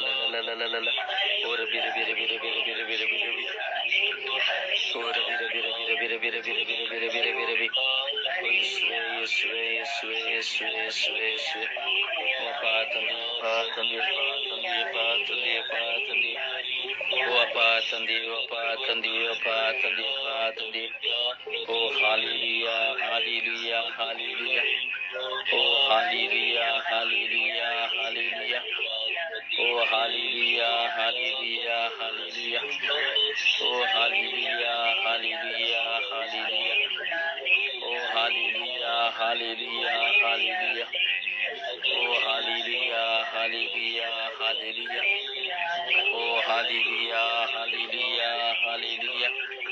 ಓ ರಬಿ ರಬಿ ರಬಿ ರಬಿ ರಬಿ ರಬಿ ರಬಿ ರಬಿ. ಓ ರಬಿ ರಬಿ ರಬಿ ರಬಿ ರಬಿ ರಬಿ ರಬಿ ರಬಿ ರಬಿ ರಬಿ ರಬಿ. ಓ ಯೇಸುವೆ ಯೇಸುವೆ ಯೇಸುವೆ ಯೇಸುವೆ ಯೇಸುವೆ ಯೇಸುವೆ. ಓ ಅಪ್ಪ ತಂದೆ ಅಪ್ಪ ತಂದೆ ಅಪ್ಪ ತಂದೆ ಅಪ್ಪ ತಂದೆ ಅಪ್ಪ ತಂದೆ. ಓ ಅಪ್ಪ ತಂದೆ ಅಪ್ಪ ತಂದೆ ಅಪ್ಪ ತಂದೆ ಅಪ್ಪ ತಂದೆ. ಓ ಹಾಲೆಲೂಯ, ಹಾಲೆಲೂಯ, ಹಾಲೆಲೂಯ. ಓ ಹಾಲೆಲೂಯ, ಹಾಲೆಲೂಯ, ಹಾಲೆಲೂಯ. ಓ ಹಾಲೆಲೂಯ, ಹಾಲೆಲೂಯ, ಹಾಲೆಲೂಯ. ಓ ಹಾಲೆಲೂಯ, ಹಾಲೆಲೂಯ, ಹಾಲೆಲೂಯ. ಓ ಹಾಲೆಲೂಯ, ಹಾಲೆಲೂಯ, ಹಾಲೆಲೂಯ. ಓ ಹಾಲೆಲೂಯ, ಹಾಲೆಲೂಯ, ಹಾಲೆಲೂಯ. ಓ ಹಾಲೆಲೂಯ, ಹಾಲೆಲೂಯ, ಹಾಲೆಲೂಯ.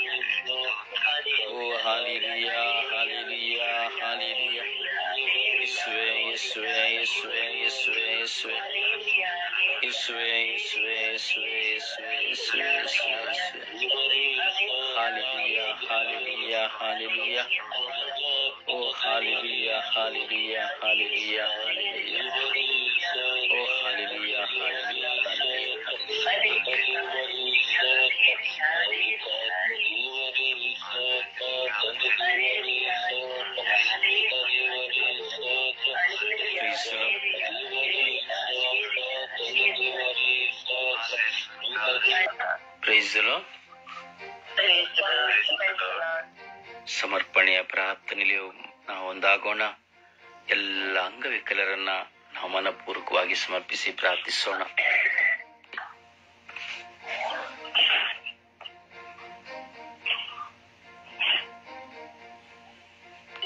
ಓ ಹಾಲೆಲೂಯ, ಹಾಲೆಲೂಯ, ಹಾಲೆಲೂಯ. ಯೇಸುವೆ ಯೇಸುವೆ ಯೇಸುವೆ ಯೇಸುವೆ ಯೇಸುವೆ. ಯೇಸುವೆ ಯೇಸುವೆ ಯೇಸುವೆ ಯೇಸುವೆ ಯೇಸುವೆ ಯೇಸುವೆ ಯೇಸುವೆ. ಹಾಲೆಲೂಯ, ಹಾಲೆಲೂಯ, ಹಾಲೆಲೂಯ. ಓ ಹಾಲೆಲೂಯ, ಹಾಲೆಲೂಯ, ಹಾಲೆಲೂಯ, ಹಾಲೆಲೂಯ. ಓ ಹಾಲೆಲೂಯ, ಹಾಲೆಲೂಯ, ಹಾಲೆಲೂಯ. Praise the lord. ಸಮರ್ಪಣೆಯ ಪ್ರಾರ್ಥನೆಯಲ್ಲಿ ನಾವು ಒಂದಾಗೋಣ. ಎಲ್ಲ ಅಂಗವಿಕಲರನ್ನ ನಾವು ಮನಪೂರ್ವಕವಾಗಿ ಸಮರ್ಪಿಸಿ ಪ್ರಾರ್ಥಿಸೋಣ.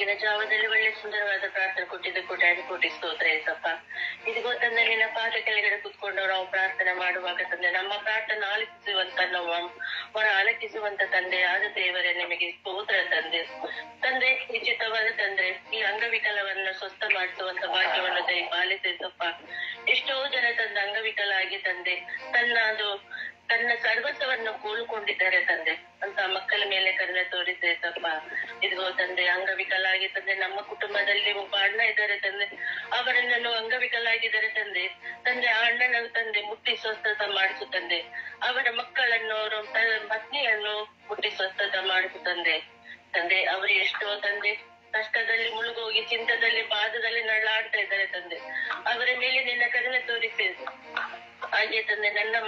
ಬೆಳಗಿನ ಜಾವದಲ್ಲಿ ಒಳ್ಳೆ ಸುಂದರವಾದ ಪ್ರಾರ್ಥನೆ ಕೊಟ್ಟಿದ್ದ ಕೋಟಿ ಕೋಟಿ ಸ್ತೋತ್ರ ಏಸಪ್ಪ. ಇದಿಗೋ ತಂದೆ ನಿನ್ನ ಪಾದ ಕೆಳಗಡೆ ಕುತ್ಕೊಂಡು ನಾವು ಪ್ರಾರ್ಥನೆ ಮಾಡುವಾಗ ತಂದೆ ನಮ್ಮ ಪ್ರಾರ್ಥನೆ ಆಲಕಿಸುವಂತ ನಾವು ಹೊರ ಆಲಕಿಸುವಂತ ತಂದೆ ಆದ ದೇವರೇ ನಿಮಗೆ ಸ್ತೋತ್ರ ತಂದೆ. ತಂದೆ ನಿಶ್ಚಿತವಾದ ತಂದೆ ಈ ಅಂಗವಿಕಲವನ್ನ ಸ್ವಸ್ಥ ಮಾಡಿಸುವಂತ ಭಾಗ್ಯವನ್ನು ದಯ ಪಾಲಿಸಪ್ಪ. ಎಷ್ಟೋ ಜನ ತಂದೆ ಅಂಗವಿಕಲ ಆಗಿ ತಂದೆ ತನ್ನ ಅದು ತನ್ನ ಸರ್ವಸ್ವವನ್ನು ಕೋಲ್ಕೊಂಡಿದ್ದಾರೆ ತಂದೆ ಅಂತ ಮಕ್ಕಳ ಮೇಲೆ ಕರುಣೆ ತೋರಿಸಪ್ಪ. ಇದಿಗೋ ತಂದೆ ಅಂಗವಿಕಲ ಆಗಿ ತಂದೆ ನಮ್ಮ ಕುಟುಂಬದಲ್ಲಿ ಒಬ್ಬ ಅಣ್ಣ ಇದ್ದಾರೆ ತಂದೆ, ಅವರನ್ನು ಅಂಗವಿಕಲ ಆಗಿದ್ದಾರೆ ತಂದೆ. ತಂದೆ ಆ ಅಣ್ಣನ ತಂದೆ ಮುಟ್ಟಿ ಸ್ವಸ್ಥತ ಮಾಡಿಸು ತಂದೆ. ಅವರ ಮಕ್ಕಳನ್ನು ಅವರ ಪತ್ನಿಯನ್ನು ಮುಟ್ಟಿ ಸ್ವಸ್ಥತ ಮಾಡಿಸು ತಂದೆ. ತಂದೆ ಅವರು ಎಷ್ಟೋ ತಂದೆ ಕಷ್ಟದಲ್ಲಿ ಮುಳುಗೋಗಿ ಚಿಂತದಲ್ಲಿ ಪಾದದಲ್ಲಿ ನರಳಾಡ್ತಾ ಇದ್ದಾರೆ ತಂದೆ. ಅವರ ಮೇಲೆ ನಿನ್ನ ಕರುಣೆ ತೋರಿಸಿ. ಹಾಗೆ ತಂದೆ ನನ್ನ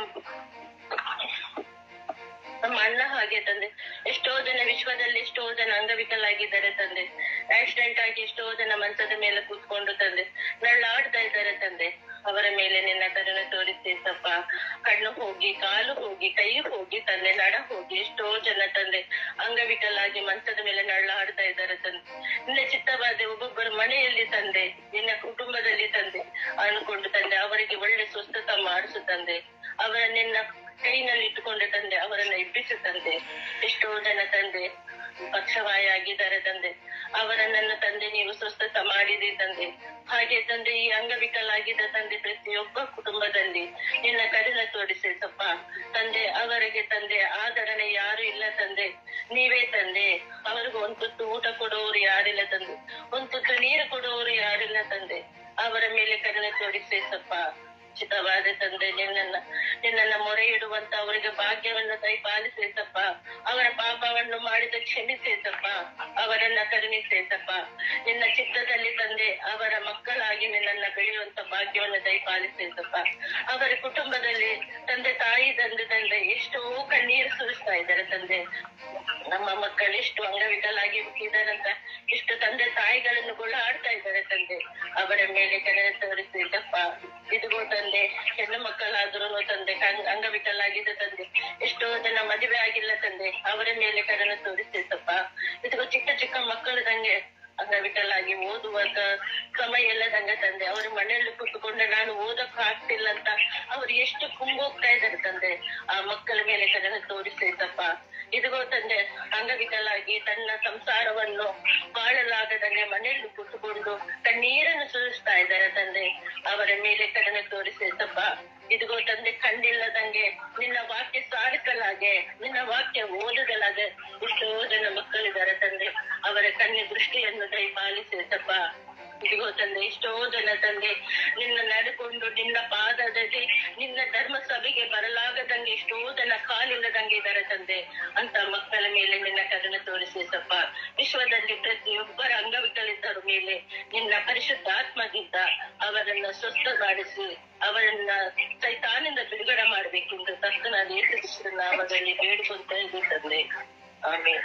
ನಮ್ಮ ಅಣ್ಣ ಹಾಗೆ ತಂದೆ ಎಷ್ಟೋ ಜನ ವಿಶ್ವದಲ್ಲಿ ಎಷ್ಟೋ ಜನ ಅಂಗವಿಕಲಾಗಿದ್ದಾರೆ ತಂದೆ. ಆಕ್ಸಿಡೆಂಟ್ ಆಗಿ ಎಷ್ಟೋ ಜನ ಮಂಚದ ಮೇಲೆ ಕೂತ್ಕೊಂಡು ತಂದೆ ನರಳಾಡ್ತಾ ಇದ್ದಾರೆ ತಂದೆ. ಅವರ ಮೇಲೆ ನಿನ್ನ ಕರುಣೆ ತೋರಿಸಪ್ಪ. ಕಣ್ಣು ಹೋಗಿ ಕಾಲು ಹೋಗಿ ಕೈ ಹೋಗಿ ತಂದೆ ನಡ ಹೋಗಿ ಎಷ್ಟೋ ಜನ ತಂದೆ ಅಂಗವಿಕಲಾಗಿ ಮಂಚದ ಮೇಲೆ ನರಳಾಡ್ತಾ ಇದ್ದಾರೆ ತಂದೆ. ನಿನ್ನ ಚಿತ್ತವಾದ ಒಬ್ಬೊಬ್ಬರ ಮನೆಯಲ್ಲಿ ತಂದೆ ನಿನ್ನ ಕುಟುಂಬದಲ್ಲಿ ತಂದೆ ಅನ್ಕೊಂಡು ತಂದೆ ಅವರಿಗೆ ಒಳ್ಳೆ ಸ್ವಸ್ಥತ ಮಾಡಿಸು ತಂದೆ. ಅವರ ನಿನ್ನ ಕೈನಲ್ಲಿ ಇಟ್ಟುಕೊಂಡು ತಂದೆ ಅವರನ್ನ ಇಬ್ಬಿಸು ತಂದೆ. ಎಷ್ಟೋ ಜನ ತಂದೆ ಪಕ್ಷವಾಯ ಆಗಿದ್ದಾರೆ ತಂದೆ, ಅವರನ್ನ ತಂದೆ ನೀವು ಸ್ವಸ್ಥತ ಮಾಡಿದೆ ತಂದೆ. ಹಾಗೆ ತಂದೆ ಈ ಅಂಗವಿಕಲಾಗಿದ್ದ ತಂದೆ ಪ್ರತಿಯೊಬ್ಬ ಕುಟುಂಬದಲ್ಲಿ ನಿನ್ನ ಕರುಣೆ ತೋರಿಸಪ್ಪ ತಂದೆ. ಅವರಿಗೆ ತಂದೆ ಆದರಣೆ ಯಾರು ಇಲ್ಲ ತಂದೆ, ನೀವೇ ತಂದೆ. ಅವ್ರಿಗೂ ಒಂದ್ ತುತ್ತು ಊಟ ಕೊಡುವವರು ಯಾರಿಲ್ಲ ತಂದೆ, ಒಂದ್ ತುತ್ತು ನೀರು ಕೊಡುವವರು ಯಾರಿಲ್ಲ ತಂದೆ. ಅವರ ಮೇಲೆ ಕರುಣೆ ತೋರಿಸಪ್ಪ. ಚಿತವಾದ ತಂದೆ ನಿನ್ನನ್ನ ನಿನ್ನನ್ನ ಮೊರೆ ಇಡುವಂತ ಅವರಿಗೆ ಭಾಗ್ಯವನ್ನು ದಯಪಾಲಿಸೇಸಪ್ಪ. ಅವರ ಪಾಪವನ್ನು ಮಾಡಿದ ಕ್ಷಮಿಸೇಸಪ್ಪ. ಅವರನ್ನ ಕರುಣಿಸೇಸಪ್ಪ. ನಿನ್ನ ಚಿತ್ತದಲ್ಲಿ ತಂದೆ ಅವರ ಮಕ್ಕಳಾಗಿ ನಿನ್ನನ್ನ ಬೆಳೆಯುವಂತ ಭಾಗ್ಯವನ್ನು ದಯಪಾಲಿಸೇಸಪ್ಪ. ಅವರ ಕುಟುಂಬದಲ್ಲಿ ತಂದೆ ತಾಯಿ ತಂದೆ ತಂದೆ ಎಷ್ಟೋ ಕಣ್ಣೀರು ಸುರಿಸ್ತಾ ಇದ್ದಾರೆ ತಂದೆ. ನಮ್ಮ ಮಕ್ಕಳು ಎಷ್ಟು ಅಂಗವಿಕಲಾಗಿ ಹುಟ್ಟಿದಾರಂತ ಎಷ್ಟು ತಂದೆ ತಾಯಿಗಳನ್ನು ಗೋಳಾಡ್ತಾ ಇದ್ದಾರೆ ತಂದೆ. ಅವರ ಮೇಲೆ ಕರುಣೆ ತೋರಿಸೇಸಪ್ಪ. ಇದಿಗೋ ತಂದೆ ಹೆಣ್ಣು ಮಕ್ಕಳಾದ್ರೂ ತಂದೆ ಅಂಗವಿಕಲಾಗಿದೆ ತಂದೆ ಎಷ್ಟೋ ಜನ ಮದುವೆ ಆಗಿಲ್ಲ ತಂದೆ. ಅವರ ಮೇಲೆ ಕರುಣೆ ತೋರಿಸಪ್ಪ. ಇದಿಗೋ ಚಿಕ್ಕ ಚಿಕ್ಕ ಮಕ್ಕಳದಂಗೆ ಅಂಗವಿಕಲಾಗಿ ಓದುವಾಗ ಸಮಯ ಇಲ್ಲದಂಗ ತಂದೆ ಅವ್ರ ಮನೆಯಲ್ಲಿ ಕೂತ್ಕೊಂಡು ನಾನು ಓದಕ್ ಆಗ್ತಿಲ್ಲ ಅಂತ ಅವ್ರು ಎಷ್ಟು ಕುಂಬೋಗ್ತಾ ಇದ್ದಾರೆ ತಂದೆ. ಆ ಮಕ್ಕಳ ಮೇಲೆ ಕರುಣೆ ತೋರಿಸಪ್ಪ. ಇದಿಗೋ ತಂದೆ ಅಂಗವಿಕಲಾಗಿ ತನ್ನ ಸಂಸಾರವನ್ನು ಬಾಳಲಾಗದಂಗೆ ಮನೆಯಲ್ಲಿ ಕೂತ್ಕೊಂಡು ಕಣ್ಣೀರನ್ನು ಸುರಿಸ್ತಾ ಇದ್ದಾರೆ ತಂದೆ. ಅವರ ಮೇಲೆ ಕರುಣೆ ತೋರಿಸಪ್ಪ. ಇದಿಗೋ ತಂದೆ ಕಣ್ಣಿಲ್ಲದಂಗೆ ನಿನ್ನ ವಾಕ್ಯ ಸಾರಿಸಲಾಗೆ ನಿನ್ನ ವಾಕ್ಯ ಓದಲಾಗೆ ಎಷ್ಟೋ ಜನ ಮಕ್ಕಳಿದ್ದಾರೆ ತಂದೆ. ಅವರ ಕಣ್ಣಿನ ದೃಷ್ಟಿಯನ್ನು ದಯಪಾಲಿಸಪ್ಪ. ಇದಿಗೋ ತಂದೆ ಎಷ್ಟೋ ಜನ ತಂದೆ ನಿನ್ನ ನಡೆಕೊಂಡು ನಿನ್ನ ಪಾದದಲ್ಲಿ ನಿನ್ನ ಧರ್ಮ ಸಭೆಗೆ ಬರಲಾಗದಂಗೆ ಎಷ್ಟೋ ಜನ ಕಾಲಿಲ್ಲದಂಗೆ ಇದ್ದಾರೆ ತಂದೆ. ಅಂತ ಮಕ್ಕಳ ಮೇಲೆ ನಿನ್ನ ಕರುಣೆ ತೋರಿಸಪ್ಪ. ವಿಶ್ವದಲ್ಲಿ ಪ್ರತಿಯೊಬ್ಬರ ಅಂಗವಿಕಲಿದ್ದರ ಮೇಲೆ ನಿನ್ನ ಪರಿಶುದ್ಧಾತ್ಮದಿಂದ ಅವರನ್ನ ಸ್ವಸ್ಥ ಮಾಡಿಸಿ ಅವರನ್ನ ಸೈತಾನಿಂದ ಬಿಡುಗಡೆ ಮಾಡ್ಬೇಕೆಂದು ಕರ್ತನಾದ ಯೇಸು ಕ್ರಿಸ್ತನ ನಾಮದಲ್ಲಿ ಬೇಡಿಕೊಂತ ಇದೆ ತಂದೆ. ಆಮೇಲೆ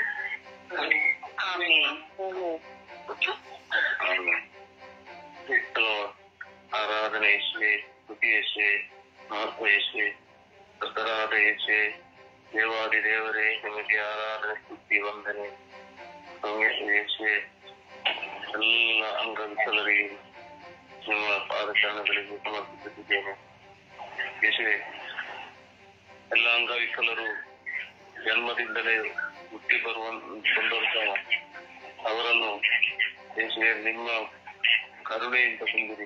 ಆರಾಧನೆ ಯೇಸುವೆ, ಸ್ತುತಿ ಯೇಸುವೆ, ಮಹತ್ವ ಯೇಸುವೆ, ಕರ್ತನಾದ ಯೇಸುವೆ, ದೇವಾದಿ ದೇವರೇ ನಿಮಗೆ ಆರಾಧನೆ ಸ್ತುತಿ ವಂದನೆ ಯೇಸುವೆ. ಎಲ್ಲ ಅಂಗವಿಕಲರಿಗೆ ನಿಮ್ಮ ಪಾದಚರಣಗಳಿಗೆ ಸಮರ್ಪಿಸುತ್ತಿದ್ದೇನೆ ಯೇಸುವೆ. ಎಲ್ಲ ಅಂಗವಿಕಲರು ಜನ್ಮದಿಂದಲೇ ಹುಟ್ಟಿ ಬರುವ ಬಂದಂತ ಅವರನ್ನು ಯೇಸುವೆ ನಿಮ್ಮ ಕರುಣೆಯಿಂದ ತುಂಬಿರಿ.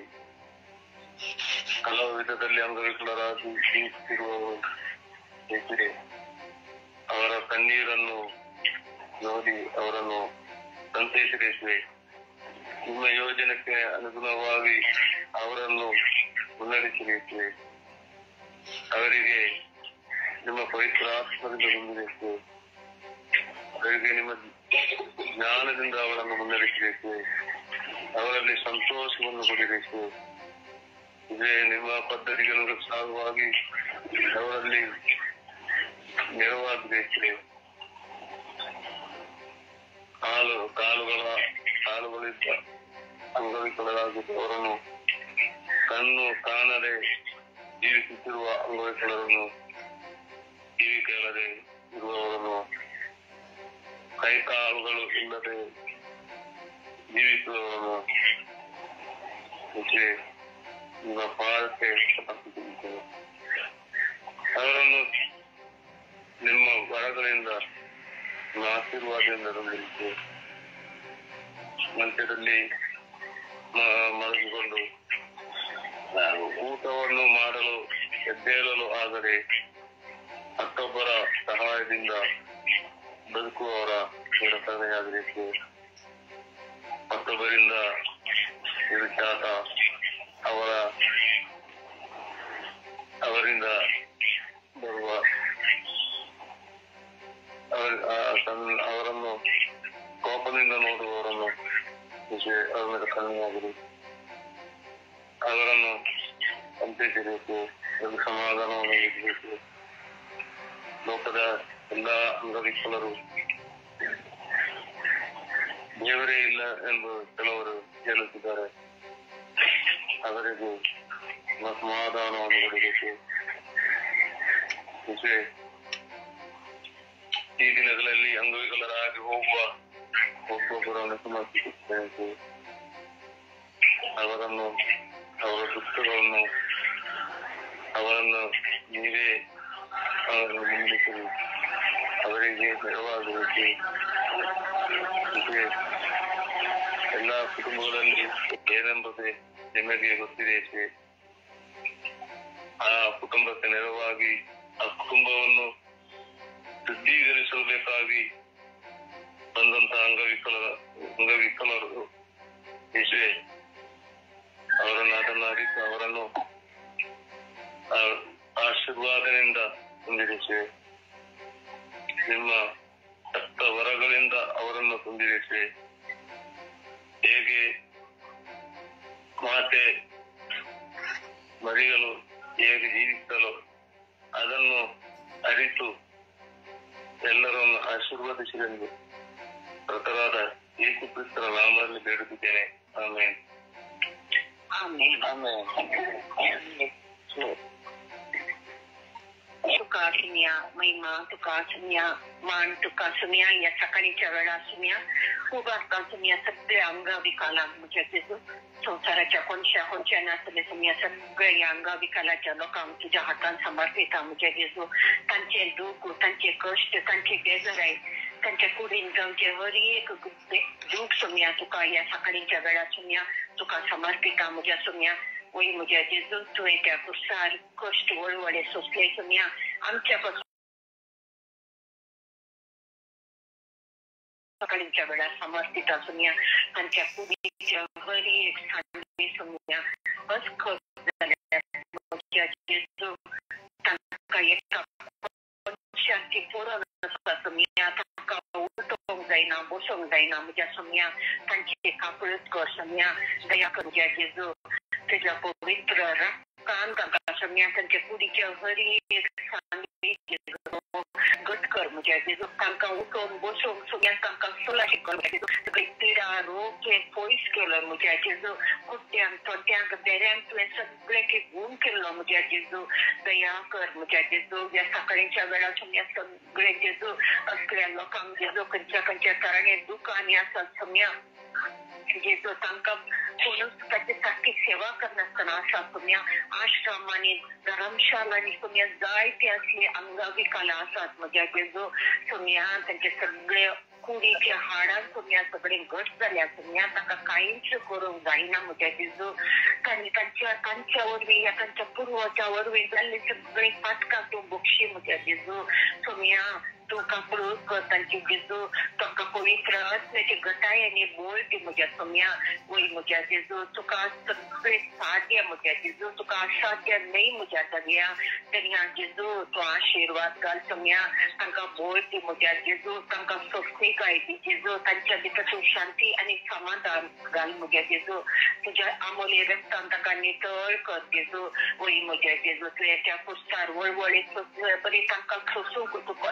ಹಲವು ವಿಧದಲ್ಲಿ ಅಂಗವಿಕಲರಾಗಿ ಜೀವಿಸುತ್ತಿರುವವರು ಯೇಸುವೆ, ಅವರ ಕಣ್ಣೀರನ್ನು ನೋಡಿ ಅವರನ್ನು ಸಂತೈಸಿರಿ. ನಿಮ್ಮ ಯೋಜನೆಗೆ ಅನುಗುಣವಾಗಿ ಅವರನ್ನು ಮುನ್ನಡೆಸಿರಿ. ಅವರಿಗೆ ನಿಮ್ಮ ಪವಿತ್ರ ಆತ್ಮದಿಂದ ತುಂಬಿಬೇಕು. ಅವರಿಗೆ ನಿಮ್ಮ ಜ್ಞಾನದಿಂದ ಅವರನ್ನು ಮುನ್ನಡೆಸಬೇಕು. ಅವರಲ್ಲಿ ಸಂತೋಷವನ್ನು ಕೊಡಬೇಕು. ಇದೇ ನಿಮ್ಮ ಪದ್ಧತಿಗಳನ್ನು ಸಾಗುವಾಗಿ ಅವರಲ್ಲಿ ನೆರವಾಗಬೇಕು. ಕಾಲು ಕಾಲುಗಳ ಕಾಲುಗಳಿದ್ದ ಅಂಗವಿಕಲರಾಗಿದ್ದವರನ್ನು ಕಣ್ಣು ಕಾಣದೆ ಜೀವಿಸುತ್ತಿರುವ ಅಂಗವಿಕಲರನ್ನು ಕಿವಿ ಕೇಳದೆ ಇರುವವರನ್ನು ಕೈಕಾಲುಗಳು ಇಲ್ಲದೆ ಜೀವಿಸುವವರನ್ನು ವಿಷಯ ನಿಮ್ಮ ಪಾದಕ್ಕೆ ಸಮರ್ಪಿಸುತ್ತೇವೆ. ಅವರನ್ನು ನಿಮ್ಮ ವರಗಳಿಂದ ನಿಮ್ಮ ಆಶೀರ್ವಾದದಿಂದ ತುಂಬಿಸಿ ಮಂಚದಲ್ಲಿ ಮಲಗಿಕೊಂಡು ಊಟವನ್ನು ಮಾಡಲು ಎದ್ದೇಳಲು ಆಗದೆ ಮತ್ತೊಬ್ಬರ ಸಹಾಯದಿಂದ ಬದುಕುವವರ ನಿರಸನೆಯಾಗಬೇಕು. ಮತ್ತೊಬ್ಬರಿಂದ ನಿರುಚಾಟ ಅವರ ಅವರಿಂದ ಬರುವ ಅವರನ್ನು ಕೋಪದಿಂದ ನೋಡುವವರನ್ನು ಅವರ ಮೇಲೆ ಕಣ್ಣಿಯಾಗಲಿ ಅವರನ್ನು ಸಂತೈಸಬೇಕು. ಒಂದು ಸಮಾಧಾನವನ್ನು ನೀಡಬೇಕು. ಲೋಕದ ಎಲ್ಲ ಅಂಗವಿಕಲರು ದೇವರೇ ಇಲ್ಲ ಎಂದು ಕೆಲವರು ಹೇಳುತ್ತಿದ್ದಾರೆ. ಅವರಿಗೆ ಸಮಾಧಾನವನ್ನು ಕೊಡಬೇಕು. ಈ ದಿನಗಳಲ್ಲಿ ಅಂಗವಿಕಲರಾಗಿ ಹೋಗುವ ಒಬ್ಬೊಬ್ಬರನ್ನು ಸಮರ್ಪಿಸುತ್ತೇನೆ. ಅವರನ್ನು ಅವರ ದುಃಖಗಳನ್ನು ಅವರನ್ನು ನೀವೇ ಅವರನ್ನು ನಿಲ್ಲಿಸಿ ಅವರಿಗೆ ನೆರವಾಗಬೇಕು. ಎಲ್ಲ ಕುಟುಂಬಗಳಲ್ಲಿ ಏನೆಂಬುದೇ ನಿಮಗೆ ಗೊತ್ತಿದೆ. ಆ ಕುಟುಂಬಕ್ಕೆ ನೆರವಾಗಿ ಆ ಕುಟುಂಬವನ್ನು ಶುದ್ಧೀಕರಿಸಬೇಕಾಗಿ ಬಂದಂತಹ ಅಂಗವಿಕಲ ಅಂಗವಿಕಲರು ವಿಷಯ ಅವರನ್ನು ಅದನ್ನು ಅರಿತು ಅವರನ್ನು ಆಶೀರ್ವಾದದಿಂದ ತುಂಬಿರಿಸಿ ನಿಮ್ಮ ಸಪ್ತ ವರಗಳಿಂದ ಅವರನ್ನು ತುಂಬಿರಿಸಿ ಹೇಗೆ ಮಾತೆ ಮರಿಗಳು ಹೇಗೆ ಜೀವಿಸಲು ಅದನ್ನು ಅರಿತು ಎಲ್ಲರನ್ನು ಆಶೀರ್ವದಿಸಿದೆಂದು ಪ್ರತರಾದ ಯೇಸು ಕ್ರಿಸ್ತರ ನಾಮದಲ್ಲಿ ಬೇಡುತ್ತಿದ್ದೇನೆ. ಆಮೇಲೆ तुका सुम्या महिमा तुका सुम्या मान तुका सुम्या या सकाळीच्या वेळा सुम्या उभारता सुम्या सगळे अंगविकाला म्हणजे संसाराच्या कोणत्या कोणत्या नासले सुम्या सगळे या अंगविकालाच्या लोकांक तुझ्या हातान समर्पिता म्हणजे जेजू तांचे दुःख तांचे कष्ट तांचे बेजाराय तांच्या कुडीन जावचे हर एक दूख सुम्या तुका या सकाळीच्या वेळा सुम्या तुका समर्पिता म्हणजे सुम्या वय म्हज्या जेजू तुवें त्या कुसार कश्ट वळवळे सोंसले सुम्या आमच्या सकाळीच्या वेळा समर्पिता सुम्या तांच्या कुडीच्या हर एक सांडे सुम्या बस खत जाल्या म्हज्या जेजू तांकां एका शांती पुरण आसता सुम्या तांकां उठोवंक जायना बसोवंक जायना म्हज्या सुम्या तांची कापळत कर सुम्या दया कर म्हज्या जेजू तुझ्या पवित्र रक्तान तांकां सुम्या तांच्या कुडीच्या हर एक सांडे घट कर म्हज्या जेजू तांकां उठोवन बसोवंक सुम्या तांकां सुलाशीक कर म्हज्या जेजू सगळी पिडा रोग पयस केलो म्हज्या जेजू कुट्ट्यांक तोट्यांक बेऱ्यांक तुवें सगळें गुण केल्लो म्हज्या जेजू दया कर म्हज्या जेजू ह्या सकाळीच्या वेळार सुम्या सगळे जेजू असल्या लोकांक जेजू खंयच्या खंयच्या तराने दुखांनी आसात सुम्या जेजू तांकां कोणूच ताची सारकी सेवा करनासतना आसा सुम्या आश्रमांनी धर्मशालांनी सुम्या जायते असली अंगविकाला आसात म्हज्या जेजू सुम्या तांचे सगळे कुडीच्या हाडान सुम्या सगळे घट जाल्या सुम्या तांकां कांयच करूंक जायना म्हज्या जेजू तांणी तांच्या तांच्या वरवीं ह्या तांच्या पुर्वजां वरवीं जाल्ली सगळीं पातकां तूं बक्षी म्हज्या जेजू सुम्या तूं कापळूक कर तांची जेजू तांकां पवित्र आत्म्याची घटाय आनी बोल दी म्हज्या सुम्या वय म्हज्या जेजू तुका सगळें साध्य म्हज्या जेजू तुका असाध्य न्हय म्हज्या दर्या दर्या जेजू तूं आशिर्वाद घाल सुम्या तांकां बोल दी म्हज्या जेजू तांकां स्वस्तिकाय दी जेजू तांच्या भितर तूं शांती आनी समाधान घाल म्हज्या जेजू तुज्या आमोले रक्तान तांकां नितळ कर जेजू वय म्हज्या जेजू तुवें त्या कुस्तार वळवळीत बरी तांकां सोसूंक तुका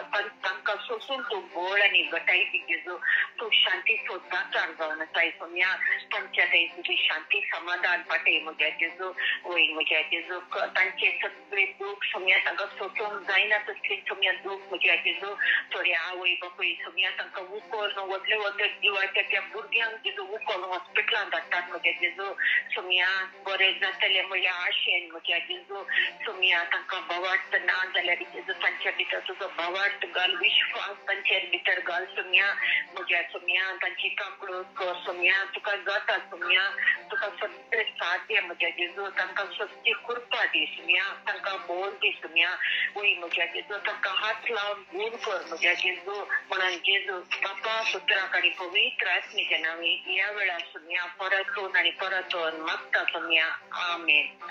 तांकां सोसून तूं बोळ आनी घटाय दिगेजो तूं शांती सोदपाचो जावन आसाय सोम्या तांच्या दय तुजी शांती समाधान पाठय म्हज्या जेजू वय म्हज्या जेजू तांचे सगळे दूख सोम्या तांकां सोसूंक जायना तसली सोम्या दूख म्हज्या जेजू थोडे आवय बापूय सोम्या तांकां उखोन व्हडले व्हडले जिवाच्या त्या भुरग्यांक जेजू उखोन हॉस्पिटलांत धाडटात म्हज्या जेजू सोम्या बरें जातलें म्हळ्या आशेन म्हज्या जेजू सोम्या तांकां भावार्थ ना जाल्यार जेजू तांच्या भितर तुजो भावार्थ घाल विश्वास तांचे भितर घाल सोम्या म्हज्या सोम्या तांची काकूळ कर सोम्या तुका जाता सोम्या तुका सगळें साध्य म्हज्या जेजू तांकां सस्ती कृपा दी सोम्या तांकां बोल दी सोम्या वय म्हज्या जेजू तांकां हात लावन गूण कर म्हज्या जेजू म्हणून जेजू बापा पुत्राक आनी पवित्र आत्मेच्या नांवे ह्या वेळार सोम्या परतून आनी परतून मागता सोम्या आमेन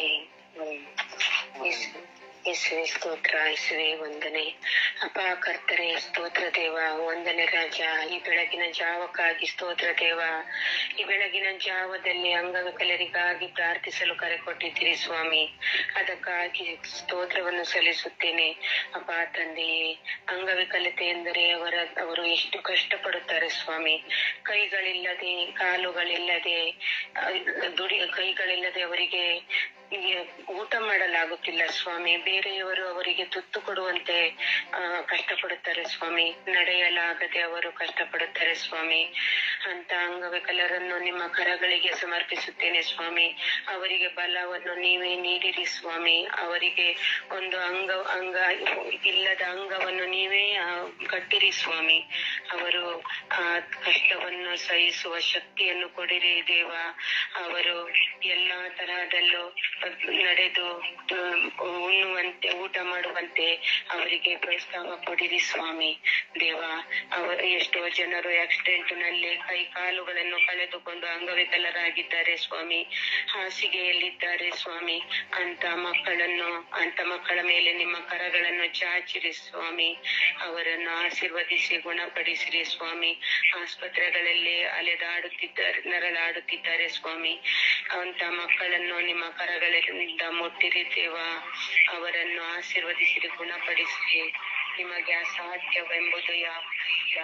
आमेन ಯೇಸುವೆ ಸ್ತೋತ್ರ, ಯೇಸುವೆ ವಂದನೆ. ಅಪ್ಪ ಕರ್ತನೆ ಸ್ತೋತ್ರ ದೇವ, ವಂದನೆ ರಾಜ. ಈ ಬೆಳಗಿನ ಜಾವಕ್ಕಾಗಿ ಸ್ತೋತ್ರ ದೇವ. ಈ ಬೆಳಗಿನ ಜಾವದಲ್ಲಿ ಅಂಗವಿಕಲರಿಗಾಗಿ ಪ್ರಾರ್ಥಿಸಲು ಕರೆ ಕೊಟ್ಟಿದ್ದೀರಿ ಸ್ವಾಮಿ, ಅದಕ್ಕಾಗಿ ಸ್ತೋತ್ರವನ್ನು ಸಲ್ಲಿಸುತ್ತೇನೆ. ಅಪ್ಪ ತಂದೆಯೇ, ಅಂಗವಿಕಲತೆ ಎಂದರೆ ಅವರ ಅವರು ಎಷ್ಟು ಕಷ್ಟಪಡುತ್ತಾರೆ ಸ್ವಾಮಿ. ಕೈಗಳಿಲ್ಲದೆ ಕಾಲುಗಳಿಲ್ಲದೆ ದುಡಿ ಕೈಗಳಿಲ್ಲದೆ ಅವರಿಗೆ ಊಟ ಮಾಡಲಾಗುತ್ತಿಲ್ಲ ಸ್ವಾಮಿ. ಬೇರೆಯವರು ಅವರಿಗೆ ತುತ್ತು ಕೊಡುವಂತೆ ಆ ಕಷ್ಟಪಡುತ್ತಾರೆ ಸ್ವಾಮಿ. ನಡೆಯಲಾಗದೆ ಅವರು ಕಷ್ಟಪಡುತ್ತಾರೆ ಸ್ವಾಮಿ. ಅಂತ ಅಂಗವಿಕಲರನ್ನು ನಿಮ್ಮ ಕರಗಳಿಗೆ ಸಮರ್ಪಿಸುತ್ತೇನೆ ಸ್ವಾಮಿ. ಅವರಿಗೆ ಬಲವನ್ನು ನೀವೇ ನೀಡಿರಿ ಸ್ವಾಮಿ. ಅವರಿಗೆ ಒಂದು ಅಂಗ ಅಂಗ ಇಲ್ಲದ ಅಂಗವನ್ನು ನೀವೇ ಕಟ್ಟಿರಿ ಸ್ವಾಮಿ. ಅವರು ಆ ಕಷ್ಟವನ್ನು ಸಹಿಸುವ ಶಕ್ತಿಯನ್ನು ಕೊಡಿರಿ ದೇವ. ಅವರು ಎಲ್ಲಾ ತರಹದಲ್ಲೂ ನಡೆದು ಉಣ್ಣುವಂತೆ ಊಟ ಮಾಡುವಂತೆ ಅವರಿಗೆ ಪ್ರೋತ್ಸಾಹ ಕೊಡಿರಿ ಸ್ವಾಮಿ ದೇವ. ಅವರು ಎಷ್ಟೋ ಜನರು ಆಕ್ಸಿಡೆಂಟ್ ನಲ್ಲಿ ಕೈ ಕಾಲುಗಳನ್ನು ಕಳೆದುಕೊಂಡು ಅಂಗವಿಕಲರಾಗಿದ್ದಾರೆ ಸ್ವಾಮಿ, ಹಾಸಿಗೆಯಲ್ಲಿದ್ದಾರೆ ಸ್ವಾಮಿ. ಅಂತ ಮಕ್ಕಳನ್ನು ಅಂತ ಮಕ್ಕಳ ಮೇಲೆ ನಿಮ್ಮ ಕರಗಳನ್ನು ಚಾಚಿರಿ ಸ್ವಾಮಿ. ಅವರನ್ನು ಆಶೀರ್ವದಿಸಿ ಗುಣಪಡಿಸಿರಿ ಸ್ವಾಮಿ. ಆಸ್ಪತ್ರೆಗಳಲ್ಲಿ ಅಲೆದಾಡುತ್ತಿದ್ದಾರೆ ನರಳಾಡುತ್ತಿದ್ದಾರೆ ಸ್ವಾಮಿ. ಅಂತ ಮಕ್ಕಳನ್ನು ನಿಮ್ಮ ಕರಗಳಿಂದ ಮುಟ್ಟಿರಿ ದೇವ. ಅವರನ್ನು ಆಶೀರ್ವದಿಸಿರಿ, ಗುಣಪಡಿಸಿರಿ. ನಿಮಗೆ ಅಸಾಧ್ಯವೆಂಬುದು ಯಾವುದಿಲ್ಲ.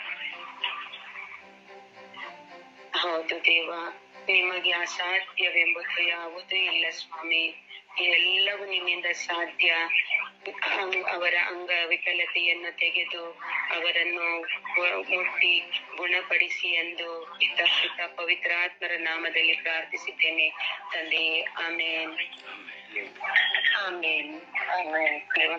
ಹೌದು ದೇವ, ನಿಮಗೆ ಅಸಾಧ್ಯವೆಂಬುದು ಯಾವುದೂ ಇಲ್ಲ ಸ್ವಾಮಿ. ಎಲ್ಲವೂ ನಿಮ್ಮಿಂದ ಸಾಧ್ಯ. ಅವರ ಅಂಗವಿಕಲತೆಯನ್ನು ತೆಗೆದು ಅವರನ್ನು ಮುಟ್ಟಿ ಗುಣಪಡಿಸಿ ಎಂದು ಪಿತ ಪಿತ ಪವಿತ್ರಾತ್ಮರ ನಾಮದಲ್ಲಿ ಪ್ರಾರ್ಥಿಸಿದ್ದೇನೆ ತಂದೆಯೇ, ಆಮೇನ್ ಆಮೇನ್ ಆಮೇನ್.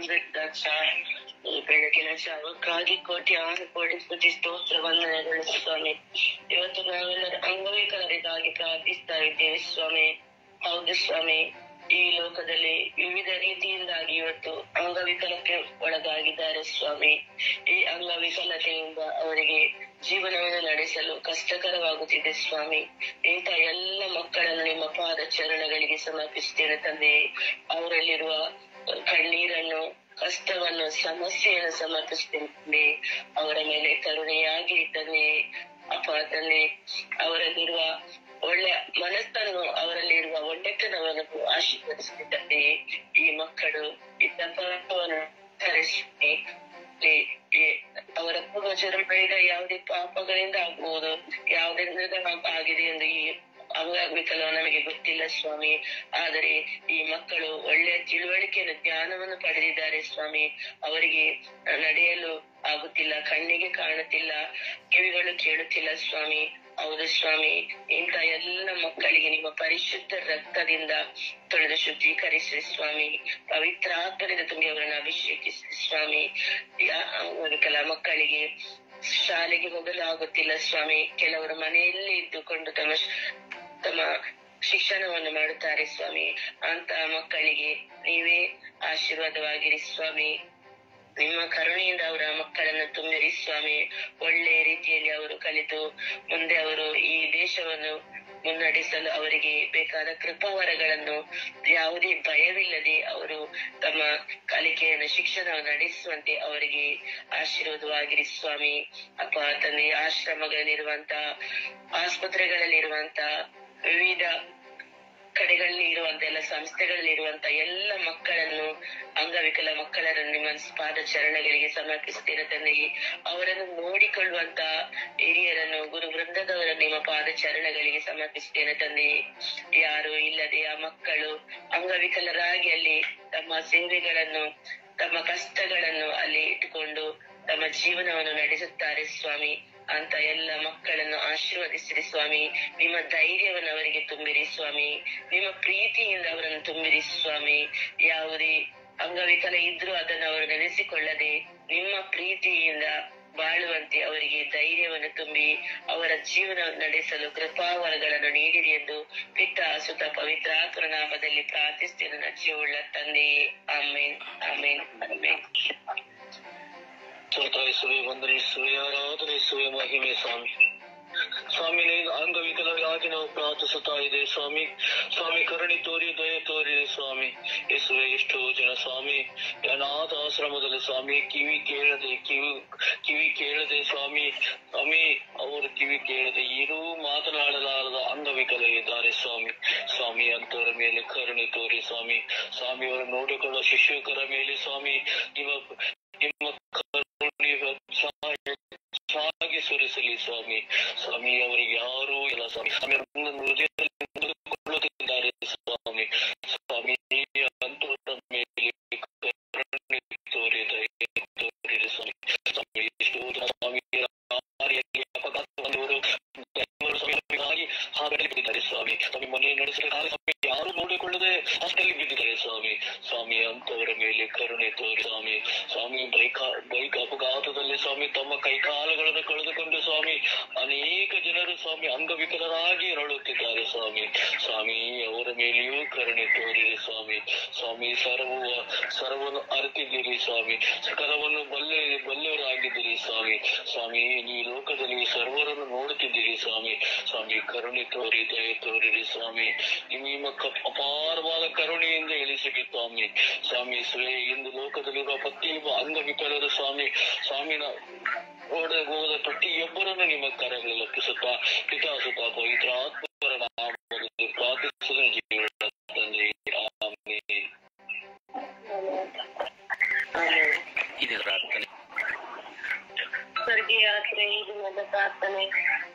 ಈ ಬೆಳಗಿನ ಜಾವಕ್ಕಾಗಿ ಕೋಟಿ ಆರು ಕೋಟಿ ಸ್ತುತಿ ಸ್ತೋತ್ರ ವಂದನೆಗಳು ಸ್ವಾಮಿ. ಇವತ್ತು ನಾವೆಲ್ಲರೂ ಅಂಗವಿಕಲರಿಗಾಗಿ ಪ್ರಾರ್ಥಿಸ್ತಾ ಇದ್ದೇವೆ ಸ್ವಾಮಿ. ಹೌದು ಸ್ವಾಮಿ, ಈ ಲೋಕದಲ್ಲಿ ವಿವಿಧ ರೀತಿಯಿಂದಾಗಿ ಇವತ್ತು ಅಂಗವಿಕಲಕ್ಕೆ ಒಳಗಾಗಿದ್ದಾರೆ ಸ್ವಾಮಿ. ಈ ಅಂಗವಿಕಲತೆಯಿಂದ ಅವರಿಗೆ ಜೀವನವನ್ನು ನಡೆಸಲು ಕಷ್ಟಕರವಾಗುತ್ತಿದೆ ಸ್ವಾಮಿ. ಇಂಥ ಎಲ್ಲ ಮಕ್ಕಳನ್ನು ನಿಮ್ಮ ಪಾದ ಚರಣಗಳಿಗೆ ಸಮರ್ಪಿಸುತ್ತೇನೆ ತಂದೆ. ಅವರಲ್ಲಿರುವ ಕಣ್ಣೀರನ್ನು, ಕಷ್ಟವನ್ನು, ಸಮಸ್ಯೆಯನ್ನು ಸಮರ್ಪಿಸುತ್ತೇನೆ. ಅವರ ಮೇಲೆ ಕರುಣೆಯಾಗಿ ತಂದೆ ಅಪ್ಪ ತಂದೆ. ಅವರಲ್ಲಿರುವ ಒಳ್ಳೆ ಮನಸ್ಸನ್ನು, ಅವರಲ್ಲಿರುವ ಒಳ್ಳೆತನವನ್ನು ಆಶೀರ್ವದಿಸುತ್ತಿದ್ದಂತೆ ಈ ಮಕ್ಕಳು ಈ ತಪ್ಪವನ್ನು ಧರಿಸಿ ಅವರ ಪೂರ್ವಜರು ಮಾಡಿದ ಯಾವುದೇ ಪಾಪಗಳಿಂದ ಆಗ್ಬಹುದು, ಯಾವುದರಿಂದ ಆಗಿದೆ ಎಂದು ಈ ಅಂಗವಿಕಲ ನಮಗೆ ಗೊತ್ತಿಲ್ಲ ಸ್ವಾಮಿ. ಆದರೆ ಈ ಮಕ್ಕಳು ಒಳ್ಳೆಯ ತಿಳುವಳಿಕೆಯನ್ನು, ಜ್ಞಾನವನ್ನು ಪಡೆದಿದ್ದಾರೆ ಸ್ವಾಮಿ. ಅವರಿಗೆ ನಡೆಯಲು ಆಗುತ್ತಿಲ್ಲ, ಕಣ್ಣಿಗೆ ಕಾಣುತ್ತಿಲ್ಲ, ಕಿವಿಗಳು ಕೇಳುತ್ತಿಲ್ಲ ಸ್ವಾಮಿ. ಹೌದು ಸ್ವಾಮಿ, ಇಂಥ ಎಲ್ಲ ಮಕ್ಕಳಿಗೆ ನಿಮ್ಮ ಪರಿಶುದ್ಧ ರಕ್ತದಿಂದ ತೊಳೆದು ಶುದ್ಧೀಕರಿಸಿ ಸ್ವಾಮಿ. ಪವಿತ್ರ ಆತ್ಮದಿಂದ ತುಂಬಿ ಅವರನ್ನು ಅಭಿಷೇಕಿಸಿ ಸ್ವಾಮಿ. ಅಂಗವಿಕಲ ಮಕ್ಕಳಿಗೆ ಶಾಲೆಗೆ ಹೋಗಲು ಆಗುತ್ತಿಲ್ಲ ಸ್ವಾಮಿ. ಕೆಲವರು ಮನೆಯಲ್ಲಿ ಇದ್ದುಕೊಂಡು ತಮ್ಮ ತಮ್ಮ ಶಿಕ್ಷಣವನ್ನು ಮಾಡುತ್ತಾರೆ ಸ್ವಾಮಿ. ಅಂತ ಮಕ್ಕಳಿಗೆ ನೀವೇ ಆಶೀರ್ವಾದವಾಗಿರಿ ಸ್ವಾಮಿ. ನಿಮ್ಮ ಕರುಣೆಯಿಂದ ಅವರ ಮಕ್ಕಳನ್ನು ತುಂಬಿರಿ ಸ್ವಾಮಿ. ಒಳ್ಳೆಯ ರೀತಿಯಲ್ಲಿ ಅವರು ಕಲಿತು ಮುಂದೆ ಅವರು ಈ ದೇಶವನ್ನು ಮುನ್ನಡೆಸಲು ಅವರಿಗೆ ಬೇಕಾದ ಕೃಪಾವರಗಳನ್ನು ಯಾವುದೇ ಭಯವಿಲ್ಲದೆ ಅವರು ತಮ್ಮ ಕಲಿಕೆಯನ್ನು, ಶಿಕ್ಷಣವನ್ನು ನಡೆಸುವಂತೆ ಅವರಿಗೆ ಆಶೀರ್ವಾದವಾಗಿರಿ ಸ್ವಾಮಿ. ಅಪ್ಪ ತಂದೆ, ಆಶ್ರಮಗಳಲ್ಲಿರುವಂತಹ, ಆಸ್ಪತ್ರೆಗಳಲ್ಲಿರುವಂತಹ ವಿವಿಧ ಕಡೆಗಳಲ್ಲಿ ಇರುವಂತ ಎಲ್ಲ ಸಂಸ್ಥೆಗಳಲ್ಲಿ ಇರುವಂತ ಎಲ್ಲ ಮಕ್ಕಳನ್ನು, ಅಂಗವಿಕಲ ಮಕ್ಕಳನ್ನು ನಿಮ್ಮ ಪಾದ ಚರಣಗಳಿಗೆ ಸಮರ್ಪಿಸ್ತೇನೆ ತಂದೆಯೇ. ಅವರನ್ನು ನೋಡಿಕೊಳ್ಳುವಂತ ಹಿರಿಯರನ್ನು, ಗುರು ವೃಂದದವರನ್ನು ನಿಮ್ಮ ಪಾದ ಚರಣಗಳಿಗೆ ಸಮರ್ಪಿಸ್ತೇನೆ ತಂದೆಯೇ. ಯಾರು ಇಲ್ಲದೆ ಆ ಮಕ್ಕಳು ಅಂಗವಿಕಲರಾಗಿ ಅಲ್ಲಿ ತಮ್ಮ ಸೇವೆಗಳನ್ನು, ತಮ್ಮ ಕಷ್ಟಗಳನ್ನು ಅಲ್ಲಿ ಇಟ್ಟುಕೊಂಡು ತಮ್ಮ ಜೀವನವನ್ನು ನಡೆಸುತ್ತಾರೆ ಸ್ವಾಮಿ. ಅಂತ ಎಲ್ಲ ಮಕ್ಕಳನ್ನು ಆಶೀರ್ವದಿಸಿರಿ ಸ್ವಾಮಿ. ನಿಮ್ಮ ಧೈರ್ಯವನ್ನು ಅವರಿಗೆ ತುಂಬಿರಿ ಸ್ವಾಮಿ. ನಿಮ್ಮ ಪ್ರೀತಿಯಿಂದ ಅವರನ್ನು ತುಂಬಿರಿ ಸ್ವಾಮಿ. ಯಾವುದೇ ಅಂಗವಿಕಲ ಇದ್ರೂ ಅದನ್ನು ಅವರು ನೆನೆಸಿಕೊಳ್ಳದೆ ನಿಮ್ಮ ಪ್ರೀತಿಯಿಂದ ಬಾಳುವಂತೆ ಅವರಿಗೆ ಧೈರ್ಯವನ್ನು ತುಂಬಿ ಅವರ ಜೀವನ ನಡೆಸಲು ಕೃಪಾವರಗಳನ್ನು ನೀಡಿರಿ ಎಂದು ಪಿತ ಸುತ ಪವಿತ್ರಾತ್ಮರ ನಾಮದಲ್ಲಿ ಪ್ರಾರ್ಥಿಸ್ತೇನೆ ನನ್ನ ಜೀವವುಳ್ಳ ತಂದೆಯೇ. ಆಮೇನ್, ಆಮೇನ್, ಆಮೇನ್. ಸ್ತೋತ್ರಿಸುವೆ, ವಂದನಿಸುವೆ, ಆರಾಧನಿಸುವೆ, ಮಹಿಮೆ ಸ್ವಾಮಿ. ಸ್ವಾಮಿ, ಅಂಗವಿಕಲರಾಗಿ ನಾವು ಪ್ರಾರ್ಥಿಸುತ್ತಾ ಇದೆ ಸ್ವಾಮಿ. ಸ್ವಾಮಿ, ಕರುಣೆ ತೋರಿ, ದಯ ತೋರಿದೆ ಸ್ವಾಮಿ. ಯೇಸುವೆ, ಎಷ್ಟೋ ಜನ ಸ್ವಾಮಿ ಅನಾಥಾಶ್ರಮದಲ್ಲಿ ಸ್ವಾಮಿ ಕಿವಿ ಕೇಳದೆ ಕಿವಿ ಕಿವಿ ಕೇಳದೆ ಸ್ವಾಮಿ ಸ್ವಾಮಿ ಅವರು ಕಿವಿ ಕೇಳದೆ ಏನೂ ಮಾತನಾಡಲಾರದ ಅಂಗವಿಕಲ ಇದ್ದಾರೆ ಸ್ವಾಮಿ. ಸ್ವಾಮಿ, ಅಂತವರ ಮೇಲೆ ಕರುಣೆ ತೋರಿ ಸ್ವಾಮಿ. ಸ್ವಾಮಿ, ಅವರು ನೋಡಿಕೊಳ್ಳುವ ಶಿಕ್ಷಕರ ಮೇಲೆ ಸ್ವಾಮಿ ನಿಮ್ಮ ನಿಮ್ಮ ಕರುಣೆ ಸುರಿಸಲಿ ಸ್ವಾಮಿ. ಸ್ವಾಮಿ, ಅವರಿಗೆ ಯಾರೂ ಇಲ್ಲ ಸ್ವಾಮಿ. ಹೃದಯದಲ್ಲಿ ಸ್ವಾಮಿ. ಸ್ವಾಮಿ, ಅಂತವರ ಮೇಲೆ ಕರುಣೆ ತೋರಿ ದಯ ತೋರಿರಿ ಸ್ವಾಮಿ. ಸ್ವಾಮಿ, ಎಷ್ಟೋ ಜನ ಸ್ವಾಮಿ ಅಪಘಾತ ಬಂದವರು ಹಾಗಾಗಿ ಬಿದ್ದಿದ್ದಾರೆ ಸ್ವಾಮಿ. ಸ್ವಾಮಿ, ಮನೆ ನಡೆಸಬೇಕಾದ ಸ್ವಾಮಿ ಯಾರು ನೋಡಿಕೊಳ್ಳದೆ ಹಾಸ್ಟೆಲ್ ಬಿದ್ದಿದ್ದಾರೆ ಸ್ವಾಮಿ. ಸ್ವಾಮಿ, ಅಂತವರ ಮೇಲೆ ಕರುಣೆ ತೋರಿ ಸ್ವಾಮಿ. ಸ್ವಾಮಿ, ಬೈಕ್ ಬೈಕ್ ಅಪಘಾತದಲ್ಲಿ ಸ್ವಾಮಿ ತಮ್ಮ ಕೈಕಾಲುಗಳನ್ನು ಕಳೆದುಕೊಂಡು ಸ್ವಾಮಿ ಅನೇಕ ಜನರು ಸ್ವಾಮಿ ಅಂಗವಿಕಲರಾಗಿ ನರಳುತ್ತಿದ್ದಾರೆ ಸ್ವಾಮಿ. ಸ್ವಾಮಿ, ಅವರ ಮೇಲೆಯೂ ಕರುಣೆ ತೋರಿರಿ ಸ್ವಾಮಿ. ಸ್ವಾಮಿ, ಸರ್ವ ಸರ್ವವನ್ನು ಅರಿತಿದ್ದೀರಿ ಸ್ವಾಮಿ. ಸಕಲವನ್ನು ಬಲ್ಲೆ ಬಲ್ಲೆಯವರಾಗಿದ್ದೀರಿ ಸ್ವಾಮಿ. ಸ್ವಾಮಿ, ಈ ಲೋಕದಲ್ಲಿ ಸರ್ವರನ್ನು ನೋಡುತ್ತಿದ್ದೀರಿ ಸ್ವಾಮಿ. ಸ್ವಾಮಿ, ಕರುಣೆ ತೋರಿ ದಯ ತೋರಿರಿ ಸ್ವಾಮಿ. ನಿಮ್ಮ ಅಪಾರವಾದ ಕರುಣೆಯಿಂದ ಇಳಿಸಿರಿ ಸ್ವಾಮಿ. ಸ್ವಾಮಿ, ಸ್ವೇ ಇಂದು ಲೋಕದಲ್ಲಿರುವ ಪ್ರತಿಯೊಬ್ಬ ಅಂಗವಿಕಲರು ಸ್ವಾಮಿ ಸ್ವಾಮಿನ ಓಡ ಹೋದ ಪ್ರತಿಯೊಬ್ಬರನ್ನು ನಿಮ್ಮ ಕರಗಳಲ್ಲಿ ಒಪ್ಪಿಸುತ್ತಾ ಪಿತಾಸುತ್ತ ಪವಿತ್ರ ಆತ್ಮರ ನಾಮದಲ್ಲಿ ಪ್ರಾರ್ಥಿಸುವ ಜೀವ ತಂದೆ. ಆಮೆನ್. ಇದು ಪ್ರಾರ್ಥನೆ. ಸ್ವರ್ಗೀಯ ಯಾತ್ರೆ ಈ ದಿನದ ಪ್ರಾರ್ಥನೆ.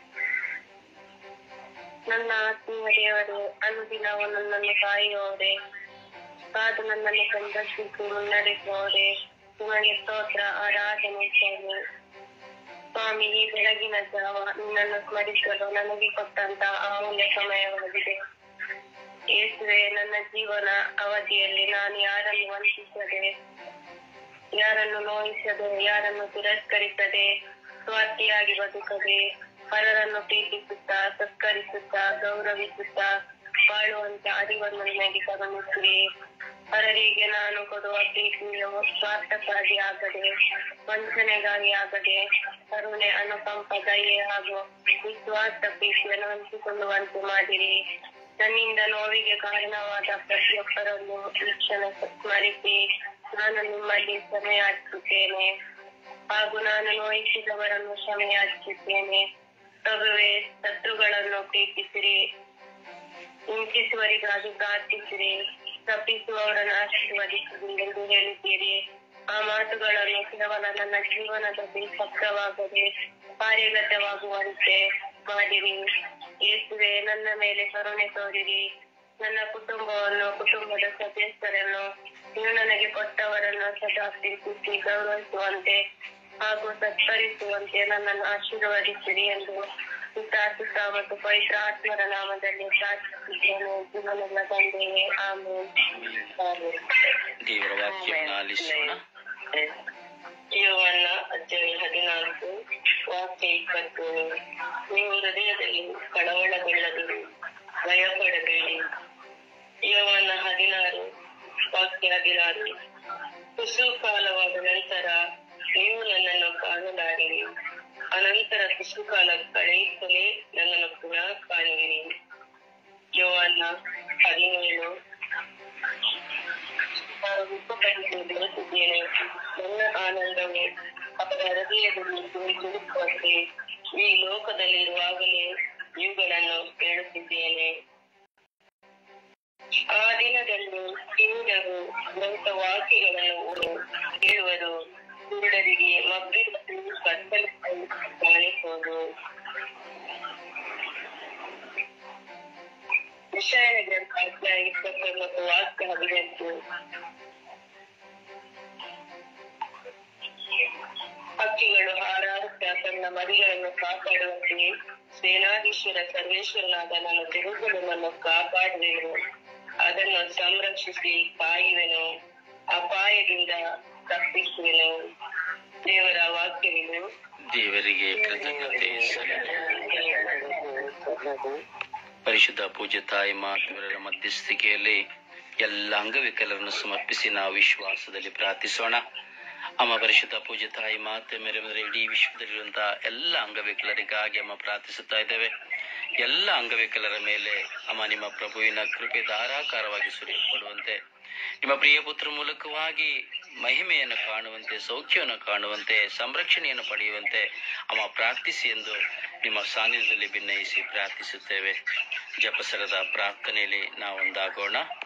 ನನ್ನ ಆತ್ಮೀಯ ದೇವರೇ, ಅನುದಿನವೂ ನನ್ನನ್ನು ಕಾಯುವವರೇ, ಕಾದು ನನ್ನನ್ನು ಸಂದರ್ಶಿಸಿ ಮುನ್ನಡೆಸುವವರೇ, ನಿಮಗೆ ಸ್ತೋತ್ರ, ಆರಾಧನೆ ಸ್ವಾಮಿ. ಸ್ವಾಮಿ, ಈ ಬೆಳಗಿನ ಜಾವ ನಿನ್ನನ್ನು ಸ್ಮರಿಸಲು ನನಗೆ ಕೊಟ್ಟಂತ ಅಮೂಲ್ಯ ಸಮಯವಾಗಿದೆ. ಯೇಸುವೆ, ನನ್ನ ಜೀವನ ಅವಧಿಯಲ್ಲಿ ನಾನು ಯಾರನ್ನು ವಂಚಿಸದೆ, ಯಾರನ್ನು ನೋಯಿಸದೆ, ಯಾರನ್ನು ತಿರಸ್ಕರಿಸದೆ, ಸ್ವಾರ್ಥಿಯಾಗಿ ಬದುಕದೆ, ಪರರನ್ನು ಪ್ರೀತಿಸುತ್ತಾ, ಸತ್ಕರಿಸುತ್ತಾ, ಗೌರವಿಸುತ್ತಾ ಬಾಳುವಂತ ಅರಿವನ್ನು ನನಗೆ ಕರುಣಿಸಿರಿ. ಪರರಿಗೆ ನಾನು ಕೊಡುವ ಪ್ರೀತಿಯು ಸ್ವಾರ್ಥಕ್ಕಾಗಿ ಆಗದೆ, ವಂಚನೆಗಾಗಿ ಆಗದೆ, ಕರುಣೆ, ಅನುಕಂಪ, ದಯೆ ಹಾಗೂ ನಿಸ್ವಾರ್ಥ ಪ್ರೀತಿಯನ್ನು ಹಂಚಿಕೊಳ್ಳುವಂತೆ ಮಾಡಿರಿ. ನನ್ನಿಂದ ನೋವಿಗೆ ಕಾರಣವಾದ ಪ್ರತಿಯೊಬ್ಬರನ್ನು ಈ ಕ್ಷಣ ಸ್ಮರಿಸಿ ನಾನು ನಿಮ್ಮಲ್ಲಿ ಕ್ಷಮೆಯಾಚಿಸುತ್ತೇನೆ ಹಾಗೂ ನಾನು ನೋಯಿಸಿದವರನ್ನು ಕ್ಷಮೆಯಾಚಿಸುತ್ತೇನೆ. ಪ್ರಭುವೇ, ಶತ್ರುಗಳನ್ನು ಪ್ರೀತಿಸಿರಿ, ಹಿಂಸಿಸುವವರಿಗಾಗಿ ಪ್ರಾರ್ಥಿಸಿರಿ, ತಪ್ಪಿಸುವವರನ್ನು ಆಶೀರ್ವದಿಸಿರಿ ಎಂದು ಹೇಳಿದ್ದೀರಿ. ಆ ಮಾತುಗಳನ್ನು ಕೇವಲ ನನ್ನ ಜೀವನದಲ್ಲಿ ಸತ್ಯವಾಗದೆ ಕಾರ್ಯಗತವಾಗುವಂತೆ ಮಾಡಿರಿ. ಯೇಸುವೆ, ನನ್ನ ಮೇಲೆ ಕರುಣೆ ತೋರಿರಿ. ನನ್ನ ಕುಟುಂಬವನ್ನು, ಕುಟುಂಬದ ಸದಸ್ಯರನ್ನು, ನೀವು ನನಗೆ ಕೊಟ್ಟವರನ್ನು ಸದಾ ಪ್ರೀತಿಸಿ ಗೌರವಿಸುವಂತೆ ಹಾಗೂ ಸತ್ಕರಿಸುವಂತೆ ನನ್ನನ್ನು ಆಶೀರ್ವದಿಸಿರಿ ಎಂದು ಪಿತಾಸುತ ಮತ್ತು ಪವಿತ್ರ ಆತ್ಮರ ನಾಮದಲ್ಲಿ ಪ್ರಾರ್ಥಿಸಿದ್ದೇನೆ. ಜೀವನದ ತಂದೆಯೇ, ಆಮೇನ್. ದೇವರ ವಾಕ್ಯವನ್ನು ಆಲಿಸೋಣ. ಯೋಹಾನ ಅಧ್ಯಾಯ ಹದಿನಾಲ್ಕು ವಾಕ್ಯ ಇಪ್ಪತ್ತು. ನೀವು ಹೃದಯದಲ್ಲಿ ಕಳವಳಗೊಳ್ಳದಿರಿ, ಭಯಪಡಬೇಡಿ. ಯೋಹಾನ ಹದಿನಾರು ವಾಕ್ಯ ಹದಿನಾರು. ತುಸು ಕಾಲವಾದ ನಂತರ ನೀವು ನನ್ನನ್ನು ಕಾಣಲಾರಿರಿ, ಅನಂತರ ತುಸು ಕಾಲ ಕಳೆಯುತ್ತಲೇ ನನ್ನನ್ನು ಪುನಃ ಕಾಣುವಿರಿ. ಯೋಹಾನ ಹದಿನೇಳು. ನಾನು ವಿಶ್ವಪಡಿಸುತ್ತಿದ್ದೇನೆ, ನನ್ನ ಆನಂದವು ಅವರ ಹೃದಯದಲ್ಲಿ ತುಳುಕುವಂತೆ ಈ ಲೋಕದಲ್ಲಿರುವಾಗಲೇ ಇವುಗಳನ್ನು ಹೇಳುತ್ತಿದ್ದೇನೆ. ಬಂದು ಕಿವುಡರು ಗ್ರಂಥ ವಾಕ್ಯಗಳನ್ನು ಹೇಳುವರು, ಕುರುಡರಿಗೆ ಮಬ್ಬಿಟ್ಟು ಕತ್ತಲು ಕಾಣಿಸುವುದು. ವಿಷಯ ಗ್ರಂಥ ಅಧ್ಯಾಯ ಇಪ್ಪತ್ತೊಂಬತ್ತು ವಾಕ್ಯ ಹದಿನೆಂಟು. ಹಕ್ಕಿಗಳು ಹಾರಾಡುತ್ತಾ ತನ್ನ ಮರಿಗಳನ್ನು ಕಾಪಾಡುವಂತೆಯೇ ಸೇನಾಧೀಶ್ವರ ಸರ್ವೇಶ್ವರನಾದ ನನ್ನ ತಿರುಗುಗಳನ್ನು ಕಾಪಾಡುವೆನು, ಅದನ್ನು ಸಂರಕ್ಷಿಸಿ ಕಾಯುವೆನು, ಅಪಾಯದಿಂದ ತಪ್ಪಿಸುವೆನು. ದೇವರ ವಾಕ್ಯವಿದು. ದೇವರಿಗೆ ಕೃತಜ್ಞತೆ ಸಲ್ಲಲಿ. ಪರಿಶುದ್ಧ ಪೂಜ್ಯ ತಾಯಿ ಮಾತೆಯವರ ಮಧ್ಯಸ್ಥಿಕೆಯಲ್ಲಿ ಎಲ್ಲ ಅಂಗವಿಕಲರನ್ನು ಸಮರ್ಪಿಸಿ ನಾವು ವಿಶ್ವಾಸದಲ್ಲಿ ಪ್ರಾರ್ಥಿಸೋಣ. ಅಮ್ಮ ಪರಿಶುದ್ಧ ಪೂಜ್ಯ ತಾಯಿ ಮಾತೆ ಮೇರೆ ಇಡೀ ವಿಶ್ವದಲ್ಲಿರುವಂತಹ ಎಲ್ಲ ಅಂಗವಿಕಲರಿಗಾಗಿ ಅಮ್ಮ ಪ್ರಾರ್ಥಿಸುತ್ತಾ ಇದ್ದೇವೆ. ಎಲ್ಲ ಅಂಗವಿಕಲರ ಮೇಲೆ ಅಮ್ಮ ನಿಮ್ಮ ಪ್ರಭುವಿನ ಕೃಪೆ ಧಾರಾಕಾರವಾಗಿ ಸುರಿಯಲ್ಪಡುವಂತೆ, ನಿಮ್ಮ ಪ್ರಿಯ ಪುತ್ರ ಮೂಲಕವಾಗಿ ಮಹಿಮೆಯನ್ನು ಕಾಣುವಂತೆ, ಸೌಖ್ಯವನ್ನು ಕಾಣುವಂತೆ, ಸಂರಕ್ಷಣೆಯನ್ನು ಪಡೆಯುವಂತೆ ಅಮ್ಮ ಪ್ರಾರ್ಥಿಸಿ ಎಂದು ನಿಮ್ಮ ಸಾನ್ನಿಧ್ಯದಲ್ಲಿ ಭಿನ್ನಯಿಸಿ ಪ್ರಾರ್ಥಿಸುತ್ತೇವೆ. ಜಪಸರದ ಪ್ರಾರ್ಥನೆಯಲ್ಲಿ ನಾವೊಂದಾಗೋಣ.